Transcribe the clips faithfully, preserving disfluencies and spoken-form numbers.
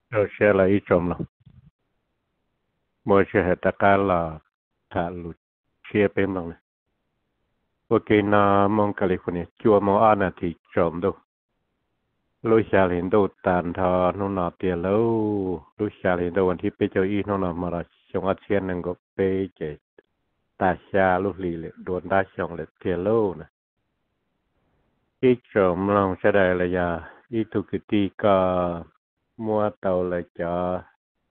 Rồi sẽ là ý trộm lắm. Mỗi sẽ hệ tất cả là thả lụt chia bên bằng này. Ok na mong California chua mong ăn là thì trộm đâu. Lúc xa liền đâu tàn thọ nó nọ tiền lâu. Lúc xa liền đâu anh thì bây giờ ý nó nọ mà là xong ở trên nâng có bê chế. Ta xa lúc lì lệ đồn đá xong lệ tiền lâu nè. Ý trộm lòng sẽ đây là ya. Ý thu kỳ tì có mua tàu là cho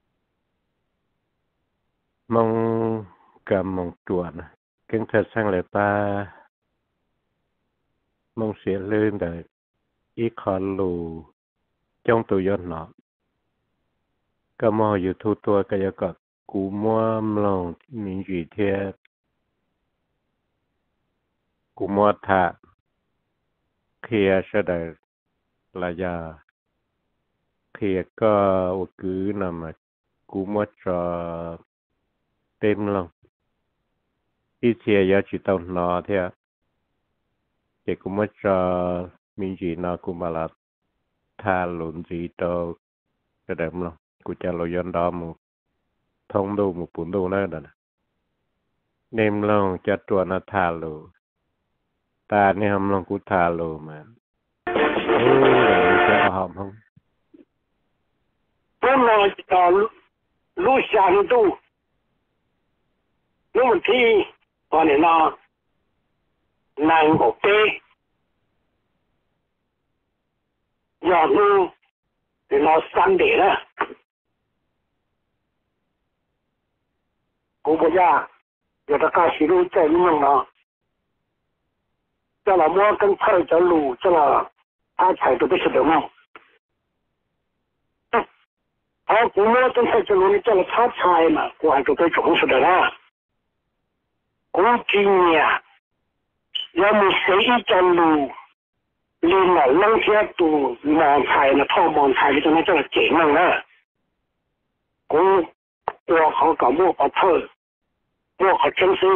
mong cầm mong chuột kinh thật sang lại ba mong sẽ lên đời ít khó lù trong tù dân nọ có mò dự thu tua cái giờ có cú mua lòng mình gì thế cú mua thả kia sẽ đời là giờ kia có cứ nằm mà cú mua cho tên lòng ít chia giờ chỉ tao nọ thế chỉ cú mua cho mình gì nọ cũng mà là tha lộn gì đâu cái đẹp lắmกูจะลอยยันดามูทองดูมูปุ่นดูนั่นน่ะเนมลองจัดตัวนาทาโลตาเนี่ยมลองกูทาโลมันโอ้ยจะหอมห้อง本来到路下度，那么题我呢那难个背，要路你那三点了。我不呀，有的干西路在弄了，叫了摸跟菜叫路，叫了他菜都不是的嘛。好，我摸跟菜叫路，你叫了他菜嘛，我还都被重视的啦。我今呀，要么谁一叫路，你老弄些都忙菜呢，套忙菜你就能叫了解弄了。我我好搞摸把头。我好真是，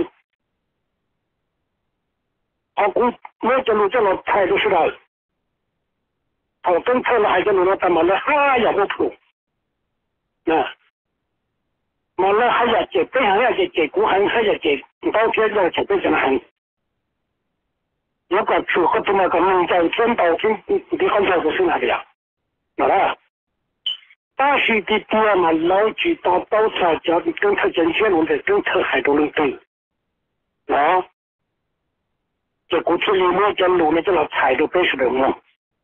好估我这路这路态度是了，好跟错了还这路了，他妈的哈也不普，那，妈的还要结背还要结结骨还还要结，到天要结背上很，如果出和这么个弄在真到真，你你看这个是哪个呀？哪了？大学的爹嘛，老举到刀叉叫你跟他人血龙的，跟他还多能对，啊，这过去里面叫路呢，这老菜都不是的嘛，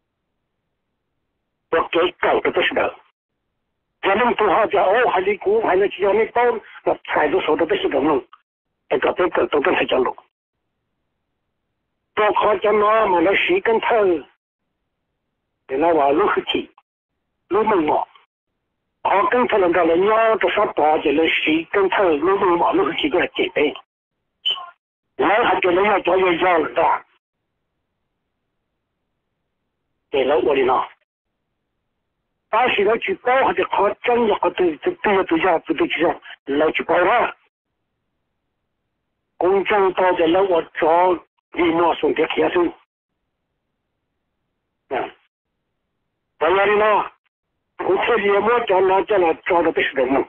我给搞的不是的，这能不好叫哦，还得股还能叫你包，那菜都说的不是的嘛，这个这个都跟他叫路，多好叫那嘛，那谁跟他，那话路去提，路门嘛。我跟他那个人要多少多少了，谁跟他路路马路几个姐妹，然后还觉得要做要要了的，对了我的呢，但是要去包或者考证要考对这对要对下不对就下来去包了，公证到的了我做你莫送的贴数，嗯，当然了。我这里我叫那叫那找的不是人嘛，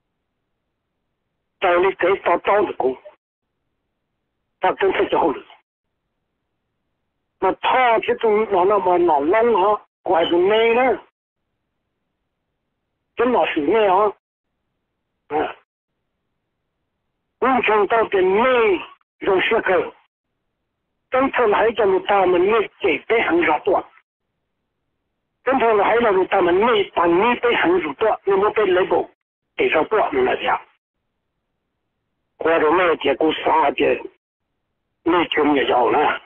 找你给找找的工，他真是找的。那他这种老那么老烂啊，怪不美呢，真老是美啊，嗯，完全到的美有些个，真他来叫你他们那这边很少多。跟他们还有他们内把内被很多多，那么被雷暴给上多那家，或者那结果啥的，那群也要了，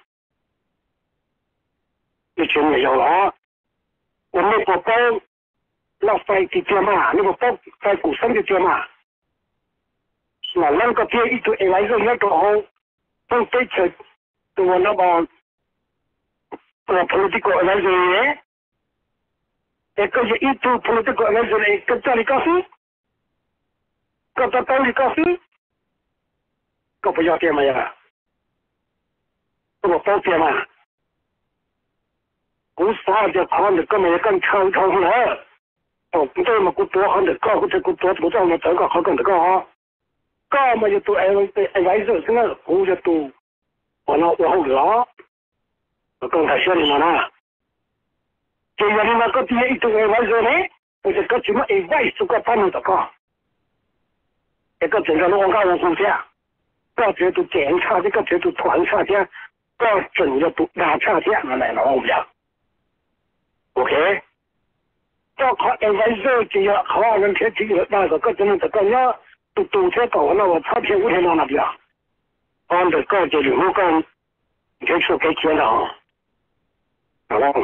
那群也要了啊！我们不包那飞的爹嘛，那个包在股市的爹嘛，那那个爹一直来个那个好，都对着对我那么我 political 来个。一个是一度普这个那是一个这里告诉，个到这里告诉，个不要点嘛呀，我包点嘛，我啥的跑的根本更超超了， 哦，不对嘛，古多很的高，古这古多古这么这个好更的高哈，高嘛就多哎哎哎外头现在古就多，我那我好老，我刚才说你嘛啦，这样你那个第一种哎外头呢，我就个什么哎外头个他们的高，一个整个龙岗我估价，个觉得检查这个觉得团差价，个整个都拉差价嘛来了我们讲 ，OK。要考哎外头就要考二人天这个那个个真的这个要都都在搞那我差评五天到那边，按的高这里我讲，就说给钱了啊，好了。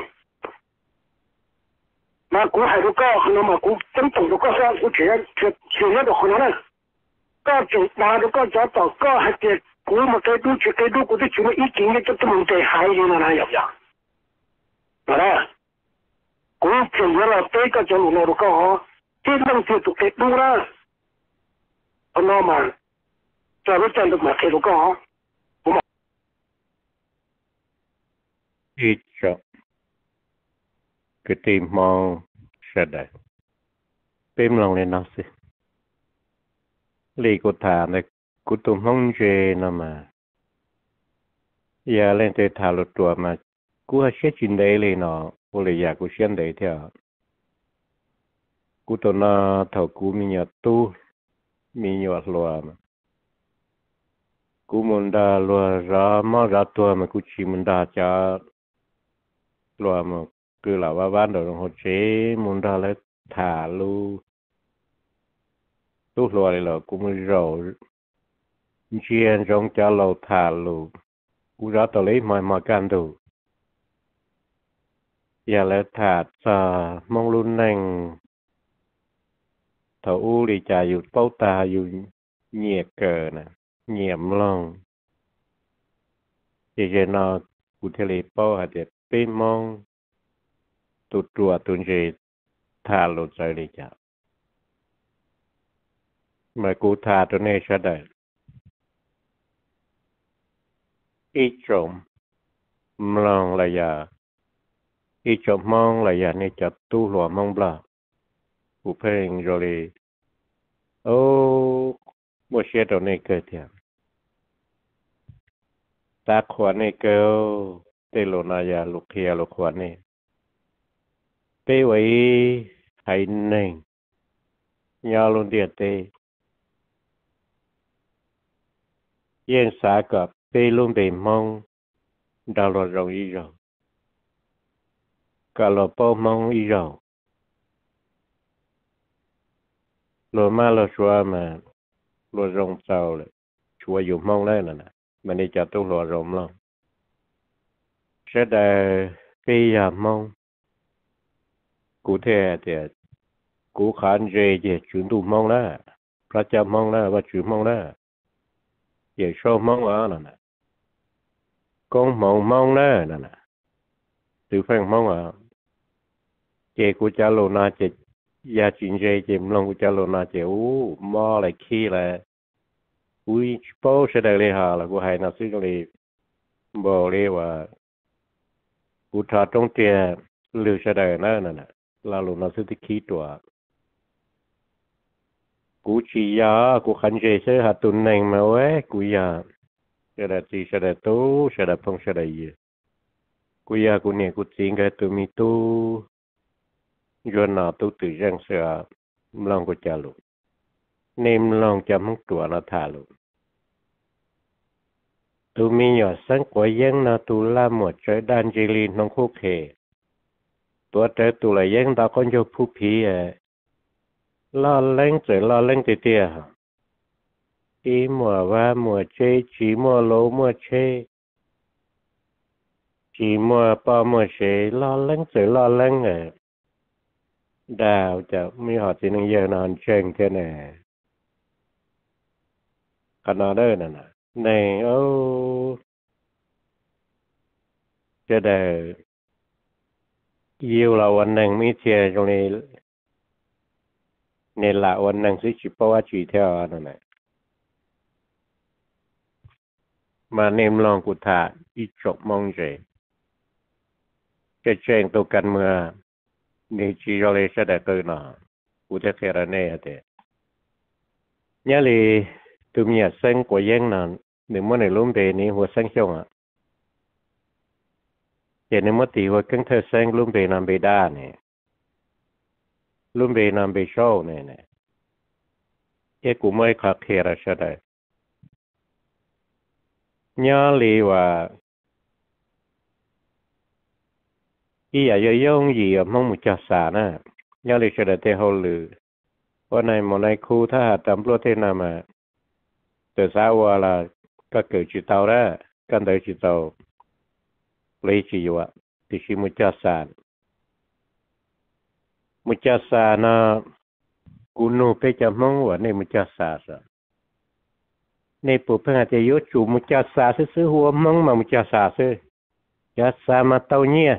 那股海都高，那么股真懂得高上，我这样这这样都好难了。高就拿着高找到高还得股嘛该都去该都股的全部一斤的就这么得海里了那要不要？好了。股这样了，这个就路那都高哈，这弄这都给路了，不那么，这个真的嘛这都高哈，不嘛。 一种个地方是的，เป็นลองเลยนะสิลีกุธาในกุตุมงเจนะมาอย่าเล่นแต่ทารุตัวมากูให้เชื่อจินได้เลยเนาะกูเลยอยากกูเชื่อได้เถอะกูตัวน่ะเท่ากูมีหยอดตู้มีหยอดลัวมากูมันดาลัวร้ามาร้าตัวมากูชิมันดาจะลัวมาคือหล่าว่าบ้านเราหัวเชมันดาแล้วถาลูตู้ลัวเลยเหรอกูมันรอเชียนจงจะเราถาลูกูร้าตัวเลยมามากันดูอย่าแล้วถาดซามองรุนแรงเท่าอู้ดีใจอยู่เป้าตาอยู่เหยียดเกินนะเหยียมลงเจเจนอกูเทเลเป้าอาจจะเป็นมองตุดตัวตุนเจทาลุใจเลยจ้ะเมื่อกูทาตัวนี้ใช่ได้อีจมมลองระยะอีจมมองระยะนี่จะตู้หลัวมองบลากูเพ่งโจลีโอ้โมเชตัวนี้เกิดเถียงตาขวานนี่เกิดเตโลนายาลูกเฮียลูกขวานนี่เตไว้ให้หนึ่งยาลุนเดียเตเย็นสากับเตลุนเดมองดาวรองอีเรากาลปอมองอีเราโลมาโลชัวมาโลรงเจ้าเลยชัวอยู่มองได้น่ะนะมันนี่จะต้องโลรมลงเสด็จปียามองกูเทเดียกูขานเจเจจุนดูมองแล้วพระเจ้ามองแล้วว่าจุมองแล้วเย่ชอบมองว่าน่ะนะกงมองมองแล้วน่ะนะตือแฝงมองว่าเจกูจะโลนาเจยาจินเจเจมลงกูจะโลนาเจอู้มออะไรขี้เลยอุ้ยโป้เสด็จเลยฮะแล้วกูให้นักศึกษาบอกเลยว่ากูทาตรงเตียหรือเสด็จนั่นน่ะลาโลนาศึกษาขี้ตัวกูชี้ยากูขันเจเสหาตุนเองมาเว้กูยาเสด็จจีเสด็จตู้เสด็จพงเสด็จยี่กูยากูเนี่ยกูจริงกับตัวมีตู้ยวนนาตู้ตื่นยังเสือมลองกูจะลุเนมลองจะมึงตัวนาทาลุตัวมีหยอดสังกวยยังนาตูลาหมดใจดันจีรีน้องคู่เคตัวเจอตัวเลยยังตาคนโยผู้ผีเอล่อเล้งเจอล่อเล้งเตี้ยอีมัวว่ามัวเชจีมัวโลมัวเชจีมัวปอมัวเชล่อเล้งเจอล่อเล้งเอดาวจะมีหอดสินึงเยอะนอนเชิงแค่ไหนขนาดเดินน่ะในโอ้จะได้ยิวเราวันหนึ่งมีเชียตรงนี้ในละวันหนึ่งสิชิปว่าจีเท่านั่นแหละมาเนมลองกุธาอีจบมองเจจะเชิงตัวกันเมื่อ nên chỉ cho lấy sẽ đại cơ nào cụ thể thế là này thế nhớ là tụi mình sinh của dân nào nếu mà này luôn về này hoa sinh xong à thì nếu mà tí hoa cứng thơ sinh luôn về nằm về đa này luôn về nằm về sâu này này cái cụ mới khác thế là sẽ đại nhớ là và ý là do dùng gì ở mong một chả xả nè nhớ là sẽ đại thế hồ lửวันไหนมอในครูถ้าตำรวจที่นำมาแต่สาวว่าละก็เกิดจิตเตาได้กันได้จิตเตาเลยจีวะที่ชิมุจาสานมุจาสานะกูนูไปจะมองว่าในมุจาสาสะในปุพพะจะยศจูมุจาสาซื้อหัวมองมามุจาสาซื้อยาสามาเตาเนี่ย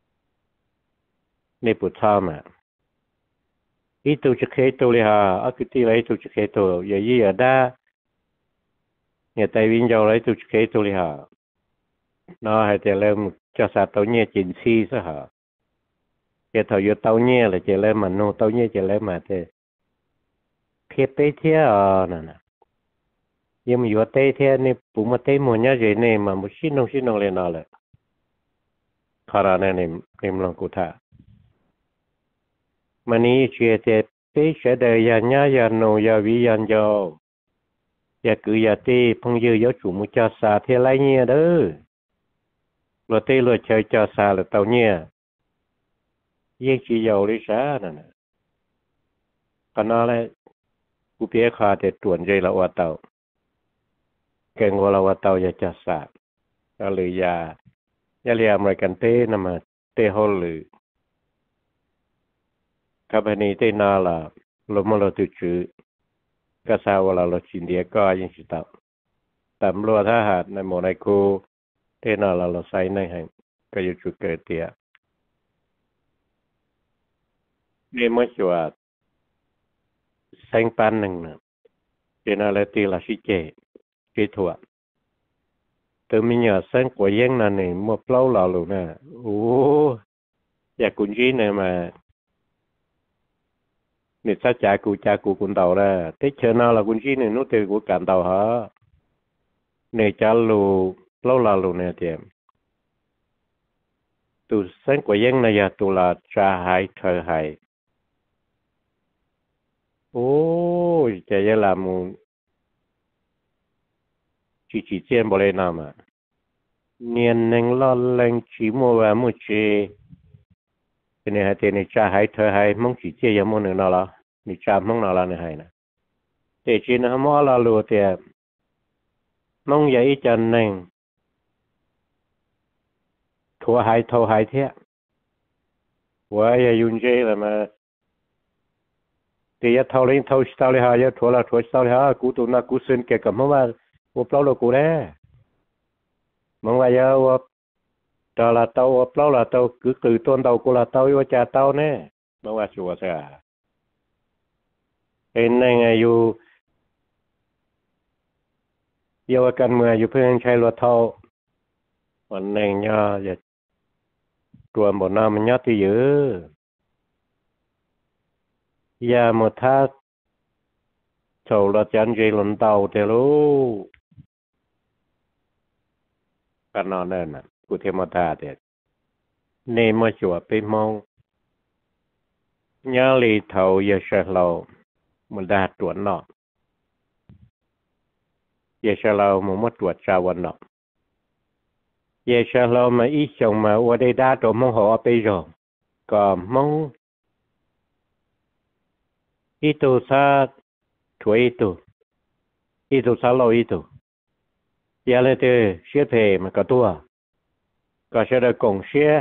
ในปุถามาอีตัวจะเคยตัวเลยฮะอักติไรตัวจะเคยตัวอย่ายี่อย่าด่าเนี่ยแต่วิญญาณไรตัวจะเคยตัวเลยฮะน้าให้แต่เริ่มจะสาตัวเนี่ยจินซีซะฮะจะถอยตัวเนี่ยเลยจะเริ่มมันโนตัวเนี่ยจะเริ่มมาเตะเพียบไปเที่ยวนั่นน่ะยังมีอยู่เตะเที่ยวนี่ปุ่มเตะหมดเนี่ยจะเนี่ยมันมุชินงชินงเลยน่าเลยขนาดนั้นเนี่ยเนี่ยมันลองกูท่ามันนี่เชื่อแต่ไปเชื่อได้ยาญายาโนยาวิญญาณโยยาคือยาตีพงยือยจุมุจาสาเทไรเนี่ยเด้อเราตีเราเชยจาสาเราเต่าเนี่ยยิ่งชียาวลิซ่านั่นน่ะขณะนั้นกูเพียขาแต่ต่วนใจละว่าเต่าเก่งว่าละว่าเต่ายาจาสาก็เลยยายาเรียมอะไรกันเต้นมาเตะฮอลลือครับอันนี้ที่น่าละลมเราตุจือก็สาวเราเราชินเดียก็ยังสิตับตำรวจทหารในหมู่ในคูที่น่าละเราใส่ในให้ก็อยู่จุดเกิดเตียนี่เมื่อชัวแสงปันหนึ่งนะที่น่าละตีละชิเจชิถั่วตัวมีเหนือแสงกว่ายังนั่นนี่มั่วเปล่าเราลูกนะโอ้อยากกุญจีเนี่ยมานี่ถ้าจ่ากูจ่ากูกุนเตาได้ที่เชิญนาละกุญชีเนี่ยนู้นเตะกูการเตาฮะเนี่ยจ่าลูเล่าลาลูเนี่ยเตมตัวเส้นกว่ายังนายตัวละจ่าหายเธอหายโอ้ยจะยังละมูจีจีเจียนบริณามาเนียนหนึ่งล้อเล่งจีมัวมุจีเนี่ยฮะเตเนี่ยจ่าหายเธอหายมองจีเจียยังมัวหนึ่งนั่นละนี่จำมองนั่นละเนี่ยให้นะแต่จีนฮะมัวละลูเตะมองใหญ่จันหนึ่งทัวหายทัวหายเทียว่าอย่ายุ่งเจเลยมาแต่อย่าทัวเล่นทัวสตาร์เลยฮะอย่าทัวละทัวสตาร์เลยฮะกูตัวนักกูเส้นเกี่ยวกับมันว่าว่าเปล่าละกูแน่มองว่าอย่าว่าตาละเต้าว่าเปล่าละเต้าคือคือต้นเต้ากูละเต้าว่าจ่าเต้าแน่มองว่าชัวร์ใช่เอ็นในไงอยู่เยาวกันเมื่ออยู่เพื่อนใช้รถเท่าวันหนึ่งเนี่ยจะตัวบนน้ำมันยัดที่เยอะยาหมดทักโฉลรถจันทร์ใจหล่นเต่าเทลูกันนอนนั่นน่ะกูเทมตาเด็ดเนมมาจั่วไปมองยาลีเท่าเยอะเชลเรามันได้ตรวจนอกเยชเราหมู่มดตรวจชาวันนอกเยชเรามาอีชงมาว่าได้ด่าตัวมองหัวไปจงก็มองอีตัวซาถวยอีตัวอีตัวซาเราอีตัวยาเลยเตะเสียเพมันก็ตัวก็จะได้กงเสีย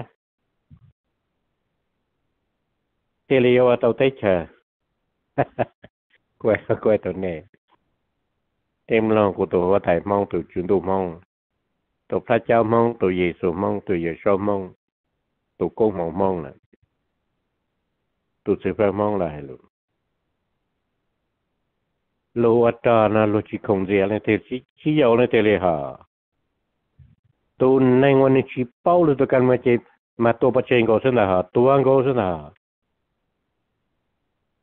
เทลียวตัวเตะเชอกวยกวยตัวนี้เต็มลองกูตัวว่าไทยมองตัวจุนตัวมองตัวพระเจ้ามองตัวเยซูมองตัวเยซูมองตัวโกงมองมองน่ะตัวสิบแปดมองอะไรลูกโลอัตตานะโลจิคงเรียนเตจิชี้ยาวเลยเตเลยฮะตัวในวันนี้ชี้เป้าเลยตัวกันมาเจ็บมาตัวปัจเจกก็สนะฮะตัวอังก็สนะ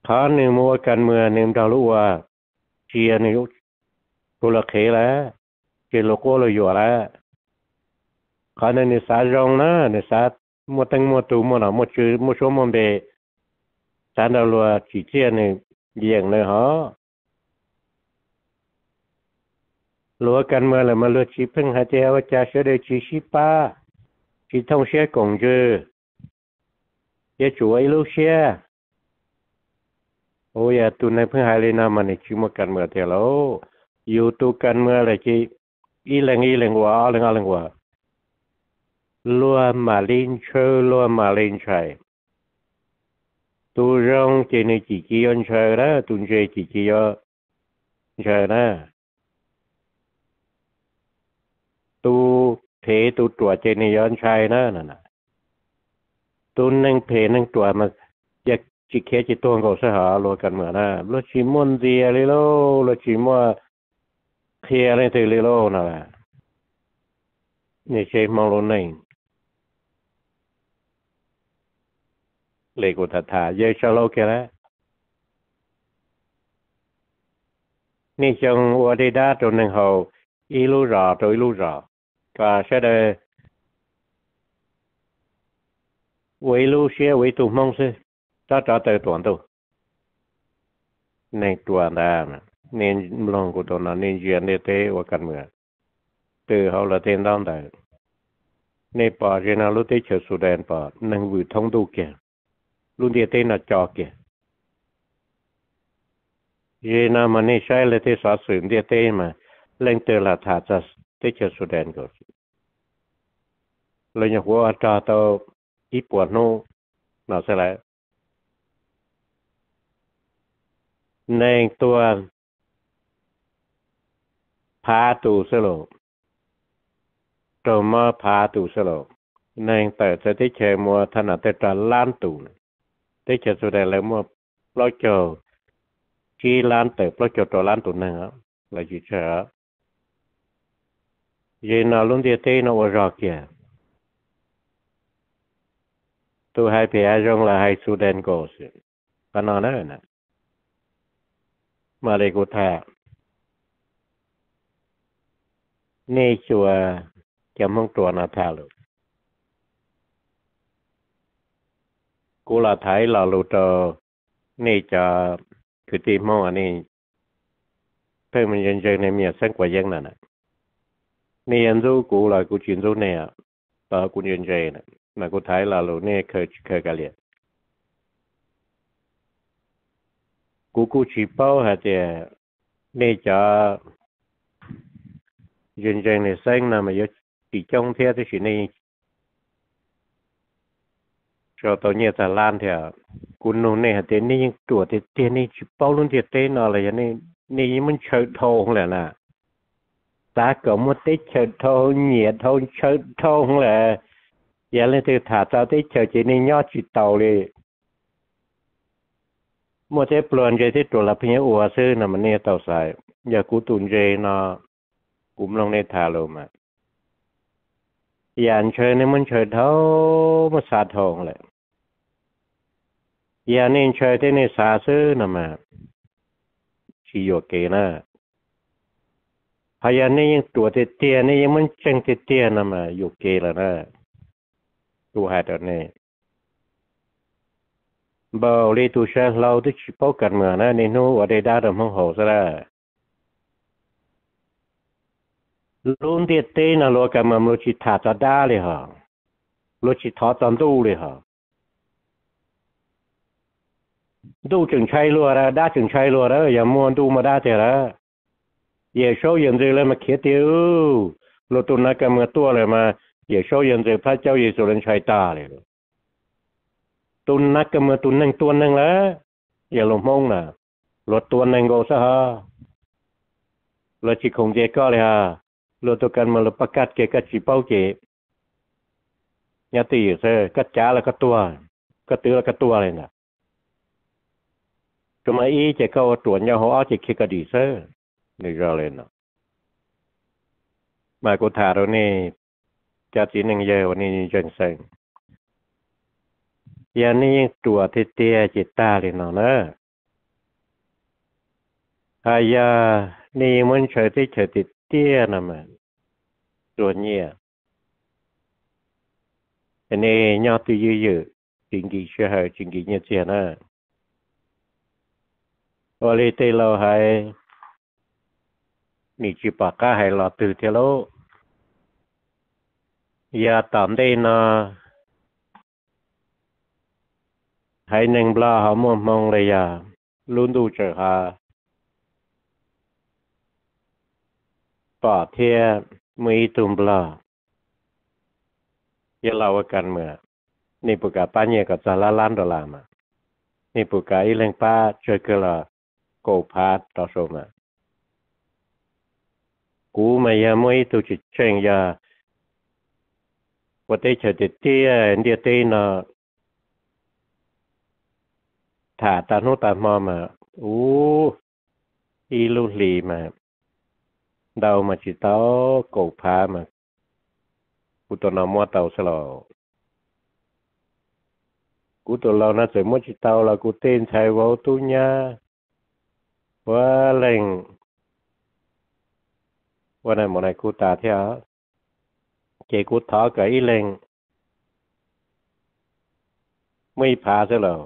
ขาหนึ่งมัวกันเมื่อหนึ่งดาวรู้ว่าเชียนี่ตัวละเคแล้วเจโลโก้เราอยู่แล้วขาในนิสาจงนะนิสามัวตั้งมัวตูมัวหนามัวชื่อมัวชมมันเบสารดาวรัวจีเจียนี่เยี่ยงเลยฮะรัวกันเมื่อเลยมาเลือชีพึ่งหาเจ้าว่าจะเสด็จชีชิป้าชีท่องเชี่ยกงจือเจ้าช่วยลูกเชี่ยโอ้ยตุนในเพื่อหาเลยนะมันนี่ชิมกันเมื่อเท่าแล้วอยู่ตุกันเมื่อไรจีอีหลังอีหลังว่าอะไรอะไรว่าลัวมาลินเชอลัวมาลินชัยtu rong chỉ nên chỉ chỉ ăn chơi đó tu chơi chỉ chỉ ăn chơi đó tu thế tu tuổi chỉ nên ăn chơi đó nè tu nên thế nên tuổi mà chỉ chỉ khé chỉ tuôn cầu sẽ hả loกันเหมือนนะlo chỉ muốn gìเลยlo lo chỉ muốn khéเลยtừเลยlo nèนี่ใช่มองลงนี่เลยกูถัดถ่ายเยอะชะโลกแค่ละนี่จงวัวได้ด้าตัวหนึ่งเขาอีลูรอตัวอีลูรอก็ใช่เลยวิลูเสียวิตุมงสิถ้าจะเตะตัวตัวในตัวนั้นเนี่ยลองกูตัวนั้นเนี่ยเยียนเนี่ยเตะว่ากันเมื่อเตะเขาละเต้นต้องได้ในป่าเจนาลุเตะเชิดสุดแดนป่าหนึ่งวิท้องดูเกี่ยลุนเดียเต้นน่ะจอเกี่ยเยนามันนี่ใช้เลยที่สาสืมเดียเต้มาเล่นเตอละถาจะเตเชสุแดนก็เลยอยากว่าอาจารย์ตัวอีปวดโน่น่าเสียแล้วในตัวพาตูเสลตัวมาพาตูเสลในแต่จะที่เชมัวถนัดแต่ตาล้านตูที่เชสุแดนแล้วมัวปล่อยโจที่ล้านเติบปล่อยโจตัวล้านตูนั่งครับเลยจีเชอเย็นน่าลุ้นเดียเต้นเอารอเกี่ยตัวให้เพียจงละให้สุดแดนก็สิก็นอนนั่นนะมาเลยกูท่านี่ชัวจะมองตัวนาท่าลูกกูละไทยเราลูกตัวนี่จะคือตีมองอันนี้เพิ่มมันยังเจอในเมียสังกว่ายังนั่นนะนี่ยันรู้กูละกูจินรู้เนี่ยต่อกูยังเจอนะมากูไทยเราลูกนี่เคยเคยกันเลยกูกูชีเป้าหาเจนี่จะยังเจอในสังนะมาเยอะตีจ้องเทียที่สินี่cho tôi nhớ là lan thì cuốn nô này thế này những tuổi thì thế này chỉ bao luôn thiệt thế nào là vậy này này mình chơi thâu không lẽ nè ta có một tí chơi thâu nhẹ thâu chơi thâu không lẽ giờ lên từ thả ra tí chơi chỉ này nhỏ chỉ tàu đi một cái plan chơi tí tuổi là phía ủa sư nè mình này tàu xài giờ cú tuần chơi nó cũng long này thả luôn mà giờ chơi này mình chơi thâu mà sát thâu không lẽ giờ nên chơi thế này xa xứ nè mà chỉ có cái nè hay là nên tuổi thì tiền này mình chẳng thì tiền nè mà có cái là nè tu hai đợt này bảo đi tu sẽ lâu thì chỉ bảo cần mà nè nên nó ở đây đã được không hổ ra luôn thì tiền là lo cái mà lo chỉ thả ra đáเลยhả lo chỉ thọ tận tuเลยhảดูจึงใช้รัวละได้จึงใช้รัวแล้วอย่ามัวดูมาได้แต่ละอย่าโชว์ยันเจเลยมาเขียนเดียวรถตุนนักการเมืองตัวเลยมาอย่าโชว์ยันเจพระเจ้าเยซูเรนชัยตาเลยตุนนักการเมืองตุนนั่งตัวนั่งแล้วอย่าลงมงน่ะรถตัวนั่งโกซะฮะรถจีคงเจก็เลยฮะรถตัวกันมาลประกาศเกกัดจีเป้าเจยาตีเซ่กัดจ้าแล้วก็ตัวก็ตื้อแล้วก็ตัวเลยน่ะก็มาอีจะเข้าตรวจยาหัวจะคิดกระดีเซ่นี่เราเลยนะมากูถามเราเนี่ยจะจีนึงเยอะวันนี้จังเซงยานี่ตัวเตี้ยจิตตาเลยเนาะ ai à ni muốn chơi thì chơi thì tia nè mà rồi nhỉ anh này nhau từ dữ dữ chính kỳ chơi hay chính kỳ như thế nào ở đây tây lâu hay mình chỉ bảo cả hay là từ thế lâu giờ tạm đây nó hay nên bla họ mong mong đây à luôn đủ chờ hà bỏ thiê mấy tùm bla giờ lâuกันเมื่อนี่ปุกกะป้าเนี่ยก็จะละล้านดอลลาร์มานี่ปุกกะอีเลงป้าช่วยกันละโกพาต่อชมอ่ะกูไม่ยาไม่ตัวจิตเชิงยาว่าได้เฉยเตี้ยเดียเตี้ยนะถาตาโนตามอมาอู้อีลูลีมาเดามาจิตเต้าโกพามากูตัวนอมัวเต่าสลอกูตัวเราน่าจะมัวจิตเต้าเรากูเต้นใช้ว่าตุญญาว่าแรงว่าในหมดในกูตาเที่ยวเจกูท้อกับอีแรงไม่พาซะแล้ว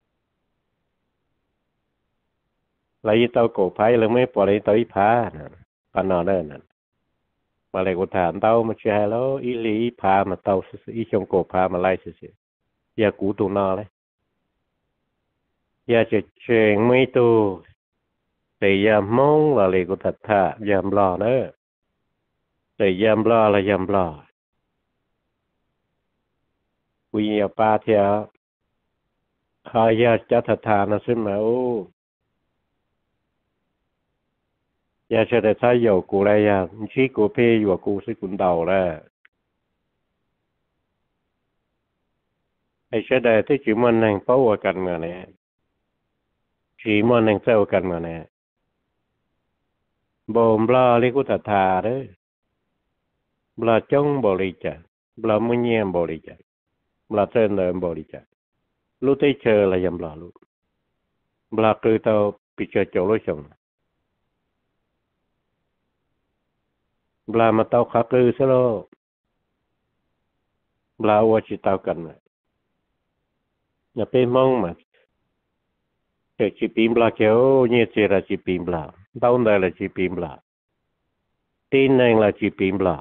来一刀狗牌了没？把来刀一爬，把那那那，มาเลยกูถามเต้ามาแชร์แล้วอีหลีพามาเต้าซื้ออีชงโกพามาไล่ซื้ออย่ากูตัวนอเลยอย่าจะเชงไม่ตัวแต่ยามมองว่าเลยกูถัดท่ายามรอเนอะแต่ยามรอละยามรอกูอยากปาเทียหายาจัตถานะซึ่งมาโอ้อย่าเชื่อแต่ถ้าอยู่กูเลยอ่ะชี้กูเพ่อยู่กูซื้อกุนเดาแล้วไอ้เชื่อแต่ที่จีมันนั่งเป้ากันมาเนี่ยจีมันนั่งเซลกันมาเนี่ยบ่มบลาเรียกกูถัดท่าเด้อบลาจ้องบริจาคบลามุ่งเยี่ยมบริจาคบลาเส้นเดิมบริจาครู้ได้เจออะไรยำบลาลูบลาคือเตาปิเจอโจลุชงบลามาเตาขาคือซะแล้วบลาว่าจิตเตากันมาอย่าไปมองมาเจอจีปีมบลาเกี่ยวเนี่ยเจอละจีปีมบลาดาวน์ได้ละจีปีมบลาตีนนั่งละจีปีมบลา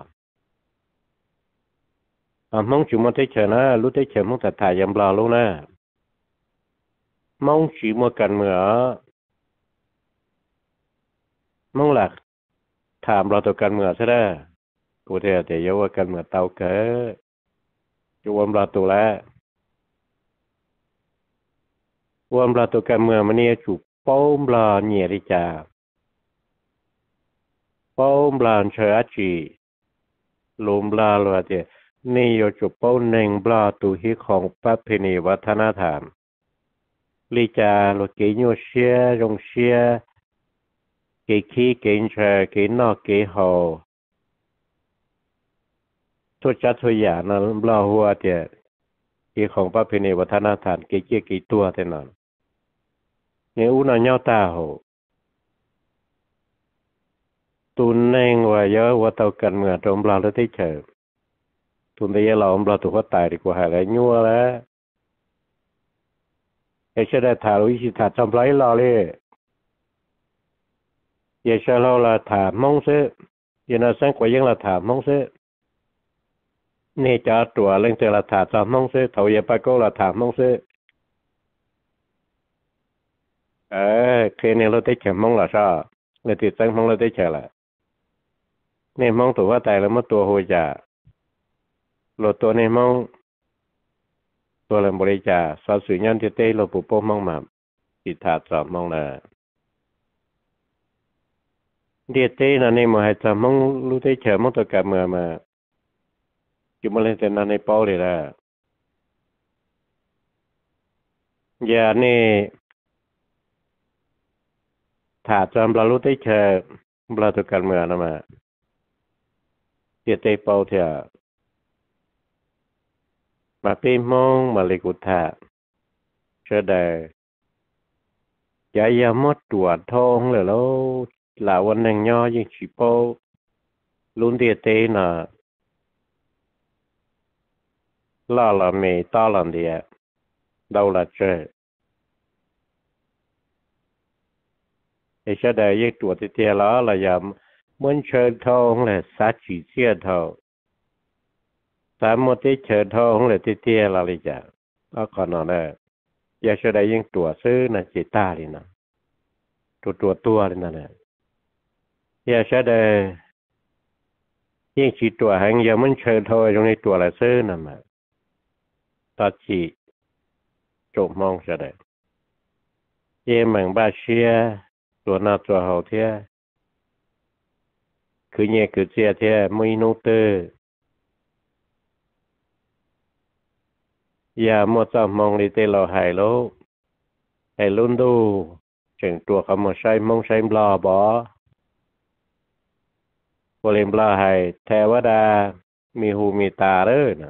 อ่ะมองจุมันได้เจอนะรู้ได้เจอมองแต่ถ่ายยำบลาลูกนะมองจีมัวกันเหมือมองหลักถามเราตัวกันเหมือซะได้กูเทียแต่เยาว่ากันเหมือเตาเก๋จะวันเราตัวแล้ววันเราตัวกันเหมือมันเนี่ยจูป้อมเราเนี่ยดิจ่าป้อมเราเชื่อจีลมเราเราเดียนี่อยู่จูป้อมหนึ่งเราตัวที่ของประเพณีวัฒนธรรมลิจ่าเราเกี่ยวเชียรงเชียเกี่ยขี้เกี่ยเชเกี่ยนอกเกี่ยหอทุกจัดทุกอย่างนั้นเราหัวเดียเกี่ยของประเพณีวัฒนธรรมเกี่ยเกี่ยกี่ตัวเท่านั้นเนี่ยอุณาเนาตาหูตุนเองว่าเยอะว่าเท่ากันเมื่อตรงเราได้ที่เฉยตุนได้ยาเราเราถูกว่าตายดีกว่าหายไรงัวแล้วไอ้เชื่อได้ถามวิชิตาจำไรเราเลยอย่าเชื่อเราละถามมองเสียอย่าน่าสังกว่ายังละถามมองเสียนี่จะตัวเรื่องเจอละถามจำมองเสียเท่าอย่าไปก็ละถามมองเสียเออเคยเนี่ยเราได้เฉยมองละชอบเลยติดตั้งมองเราได้เฉยละเนี่ยมองตัวว่าตายแล้วมันตัวหัวจ่าโหลดตัวเนี่ยมองตัวเราบริจาคสาวสุญญ์ที่เต้เราปุบป้มองมาติดถาดสอบมองละเดียเต้นั่นนี่มาให้จำมองรู้ได้เฉยมองตัวกับเมื่อมาจุดมาเล่นแต่นั่นในเป้าเลยละอย่านี่ถาจำเรารู้ได้เฉยเราตัวกับเมื่อนะมาเดียเต้เป้าเถอะมาเป้มองมาเลกุธาเชื่อได้ chả ya mất tuổi thong rồi lo làวันหนึ่งย่อยิ่งchỉ po luôn địa tê nè lo là mì to lần địa đâu là chơi thì sau đâyยิ่งtuổi thì tiền đó là giờ muốn chơi thong là sát chỉ chia thầu sát một tí chơi thong là tí tiền là lý giải đó còn nó đây giờ sau đâyยิ่งtuổi xứ là chỉ ta đi nè tuổi tuổi tua đi nè nè giờ sau đâyยิ่งchỉ tuổi hàng giờ muốn chơi thôi trong này tuổi là xứ nè mà ta chỉ chụp mong sau đây giờ mình ba xia tuổi nào tuổi hậu thế cứ nhẹ cứ chia thế mấy nô tư giờ một trăm mong đi tê lò hải lô hải luôn đu chừng tuổi không một say mong say lò bỏ vô lên lò hải theoว่าđaมีหูมีตาเด้อนะ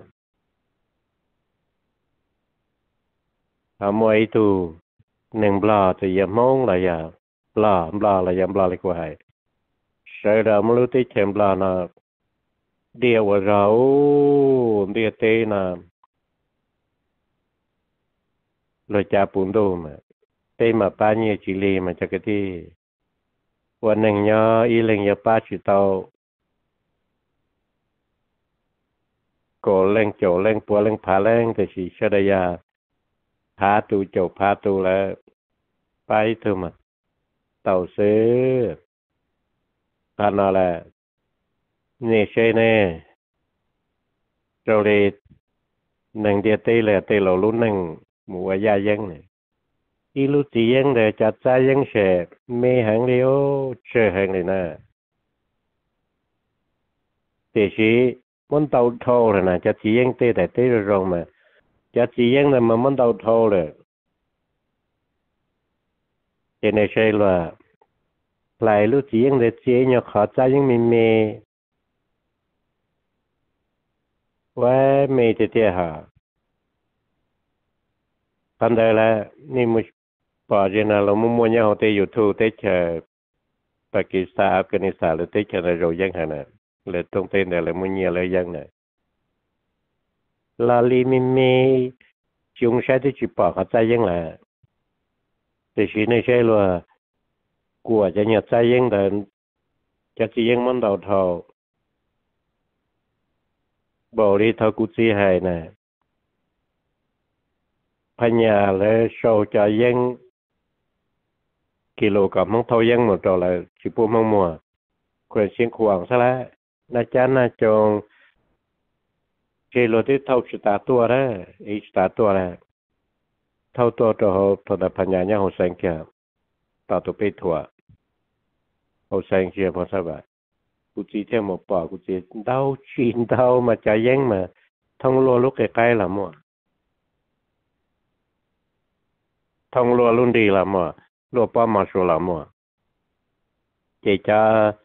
เอามวยตูหนึ่งบลอจะยามองละยาบลอบลอละยามบลอเลยกว่าให้ใช้เราไม่รู้ที่เข็มบลอนะเดียวว่าเราเดียวเตนะเราจะปุ่นดูมาเตมาป้าเนี่ยจิลีมาจากที่วันหนึ่งย่ออีเล็งย่อป้าจิตโตโกเล็งโจเล็งปัวเล็งผาเล็งแต่สีชดยาพาตูโจพาตูแล้วไปเถอะมาเต่าซื้อกันนั่นแหละเนี่ยใช่แน่เราเลยหนึ่งเดียเตเลยเตเราลุ้นหนึ่งหมู่ยายังเนี่ยอีลูกจียังเดี๋ยวจัดใจยังเฉยไม่หังเดียวเชื่อหังเลยนะแต่ชีมันเต่าโทเลยนะจัดจียังเตแต่เตเราลงมาจัดจียังเนี่ยมันมันเต่าโทเลยเจเนใช่ว่าหลายลูกจียังเดี๋ยวเจี๊ยเนี่ยขอใจยังมีเมว่าเมย์จะเที่ยหาตอนเดียวละนี่มุปอจีน่ะเรามุ่งมั่นยังเอาเตอยู่ทูเตเชปากีสถานอัฟกานิสถานหรือเตเชในโรยังหานะเลยตรงเตนเดี๋ยวเลยมุ่งเงียเลยยังนะลาลีมีเมย์จงใช้ที่จีปอเขาใจยังแหละแต่ชีในใช่ว่ากลัวจะเนี่ยใจยังเดินจะจียังมันเดาเท่าบอกดีเท่ากุจีให้นะพันยาและโชว์จะยังกิโลกับมังเท่ายังหมดตัวเลยชิปูมังมัวควรเชียงขวางซะแล้วน่าจะน่าจงกิโลที่เท่าสตาตัวได้อีสตาตัวแล้วเท่าตัวตัวเขาตัวแต่พันยาเนี่ยเขาแสงเขียวต่อตัวไปถั่วเขาแสงเขียวพอสบายกูจีเที่ยวหมดปอกูจีเดาชินเดามาจะยังมาท่องรัวลุกใกล้ๆละมั่วท่องรัวรุ่นดีละมั่วรัวป้อมมาชัวละมั่วเจจ้า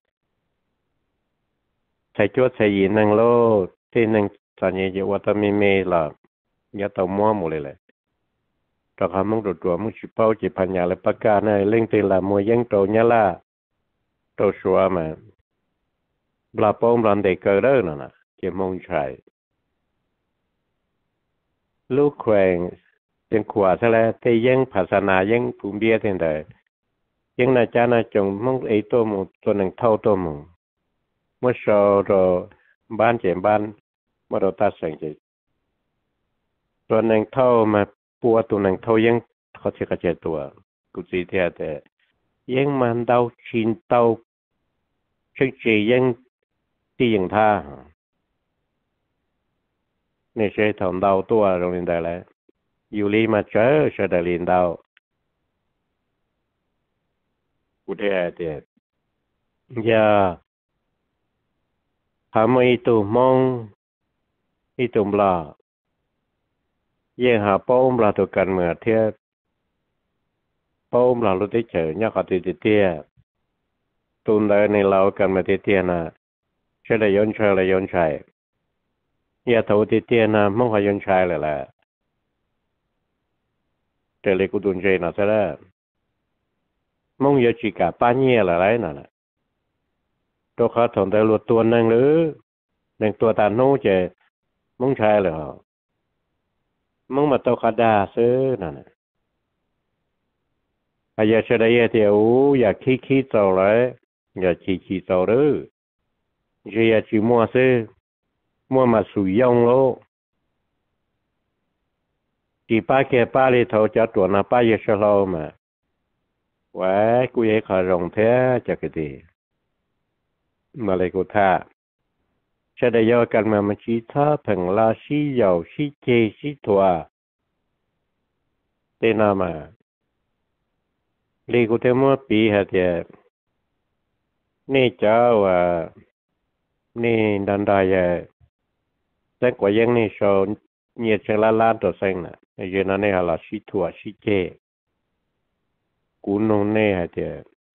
ใช้จวดใช้ยินนังโลที่นังตอนนี้จะว่าต้องมีเมย์ละยาตัวมั่วหมดเลยเลยตอนเขามึงตัวตัวมึงชิเป้าจีพันยาเลยประกาศในเล่งตีละมัวยังโตเนี่ยละโตชัวมาบลาป้อมรันเด็กเกิดเด้อน่ะนะเจ้ามงชัยลูกแขวงเป็นขวาซะแล้วแต่ยังภาษณายังภูมิเบี้ยเท่าใดยังน่าจะน่าจงมงไอตัวมึงตัวหนึ่งเท่าตัวมึงเมื่อชอรอบ้านเจ็บบ้านเมื่อเราตัดสินใจตัวหนึ่งเท่ามาปัวตัวหนึ่งเท่ายังเขาเชื่อกระเจตัวกุศิเทียแต่ยังมันเดาชินเตาเชื่อใจยังที่ยังท่าในใช้ทำเดาตัวโรงเรียนได้แล้วอยู่ลีมาเจอเฉดเรียนเดากูเทียแต่อย่าทำไอ้ตัวมองไอ้ตัวปลายังหาป้อมปลาตัวกันเหมือนเทียป้อมปลาลุติเฉยเนี่ยเขาติดเทียตุนได้ในเรากันมาเทียนะเฉดย้อนเฉยย้อนเฉยอย่าตัวเทียนะมั่งหาย้อนเฉยเลยแหละแต่เล็กกูตุนเจน่ะซะแล้ว mong giờ chỉ cả ba nhia là đấy nè tôi khó thằng tôi luật tuần năng nữa năng tua tàn nô chè mong trai là họ mong mà tôi khó đa sớ nè nè à giờ sẽ đây thì ú giờ khi khi tàu đấy giờ chỉ chỉ tàu đó giờ chỉ mua sớ mua mà sử dụng lô chỉ ba cái ba li thầu cho tuần là ba giờ sau lâu mà vậy cô ấy khỏi rộng thế cho cái gì mà lại cô tha sẽ để do cần mà mình chỉ thà phần là xí dầu xí chê xí thua thế nào mà li cô thêm mua bị hả thì nè cháu à nè đàn đài à tất cả những nè số nhiệt sẽ la lan tổ sinh nè giờ nó nè là xí thua xí chê cú nông nè hả thì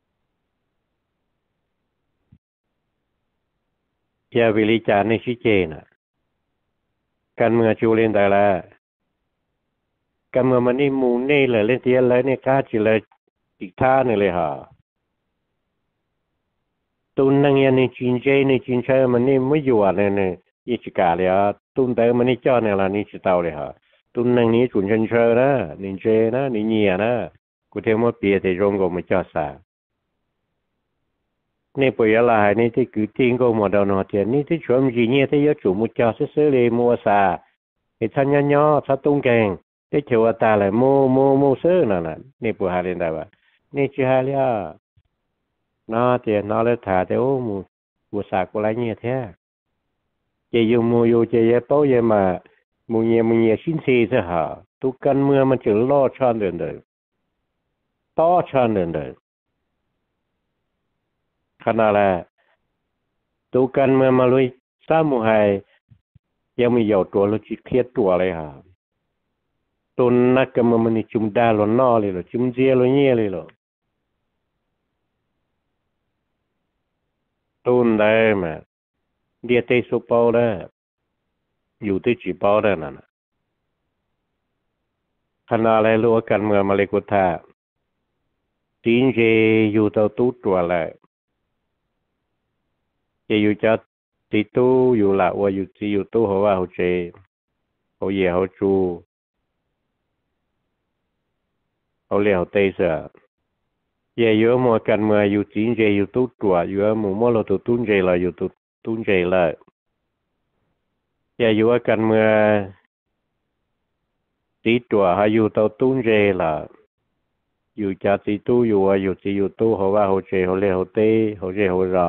giờ vì lý cha này xí chê nè căn mưa chú lên đây là căn mưa mình đi mù nè là lên tiền lấy nè cá chỉ là tịch tha nèเลยhả tuần năng yên nè chín chê nè chín chê mình nè mới vừa nè nè ít cảเลยtuần tới mình nè cho nè là nè chỉ taoเลยhả tuần năng nè chuẩn chân chê đó nè chê đó nè nhẹ đó cụ thể một bia thì rong của mình cho sao nè bây giờ là nè thì cứ tiền của một đầu nó tiền nè thì chuẩn gì nhẹ thì giờ chủ một cho sơ sơเลยmua sao thì thanh nhỏ nhỏ sao tung kèn thế chiều ta lại mua mua mua sơ nè nè nè bữa hai lên đây vậy nè chỉ hai lia nó thì nó lấy thả thì ô mua mua sạc của lại nhẹ thế chỉ dùng mua dùng chỉ giờ tối giờ mà mua nhẹ mua nhẹ xin xì thế hả tu cần mưa mình chỉ lo cho được được to cho được được khả năng là tu cần mưa mà lui sao mua hayยังมีอยู่ตัวเราจิเครียดตัวเลยฮะตัวนักก็มันนี่จุ่มดาลนอเลยหรอจุ่มเจียลเนี่ยเลยหรอตัวได้มาเดียเตสุปอได้อยู่ที่จีปอได้นั่นขณะอะไรรู้กันเมื่อมาเลกุธาจีนเจอยู่ตัวตู้ตัวเลยจะอยู่จะtí tuอยู่ละว่าอยู่ที่อยู่ตู้เขาว่าเขาเจเขาเหยี่ยเขาจูเขาเลี้ยวเตะเสือเหยี่ยเยอะมัวกันเมื่ออยู่จีนเจอยู่ตู้ตัวอยู่หมู่มั่วเราตัวตุ้นเจเลยอยู่ตู้ตุ้นเจเลยเหยี่ยอยู่กันเมื่อตีตัวเขาอยู่ตัวตุ้นเจละอยู่จะตีตู้อยู่ว่าอยู่ที่อยู่ตู้เขาว่าเขาเจเขาเลี้ยวเตะเขาเจเขารอ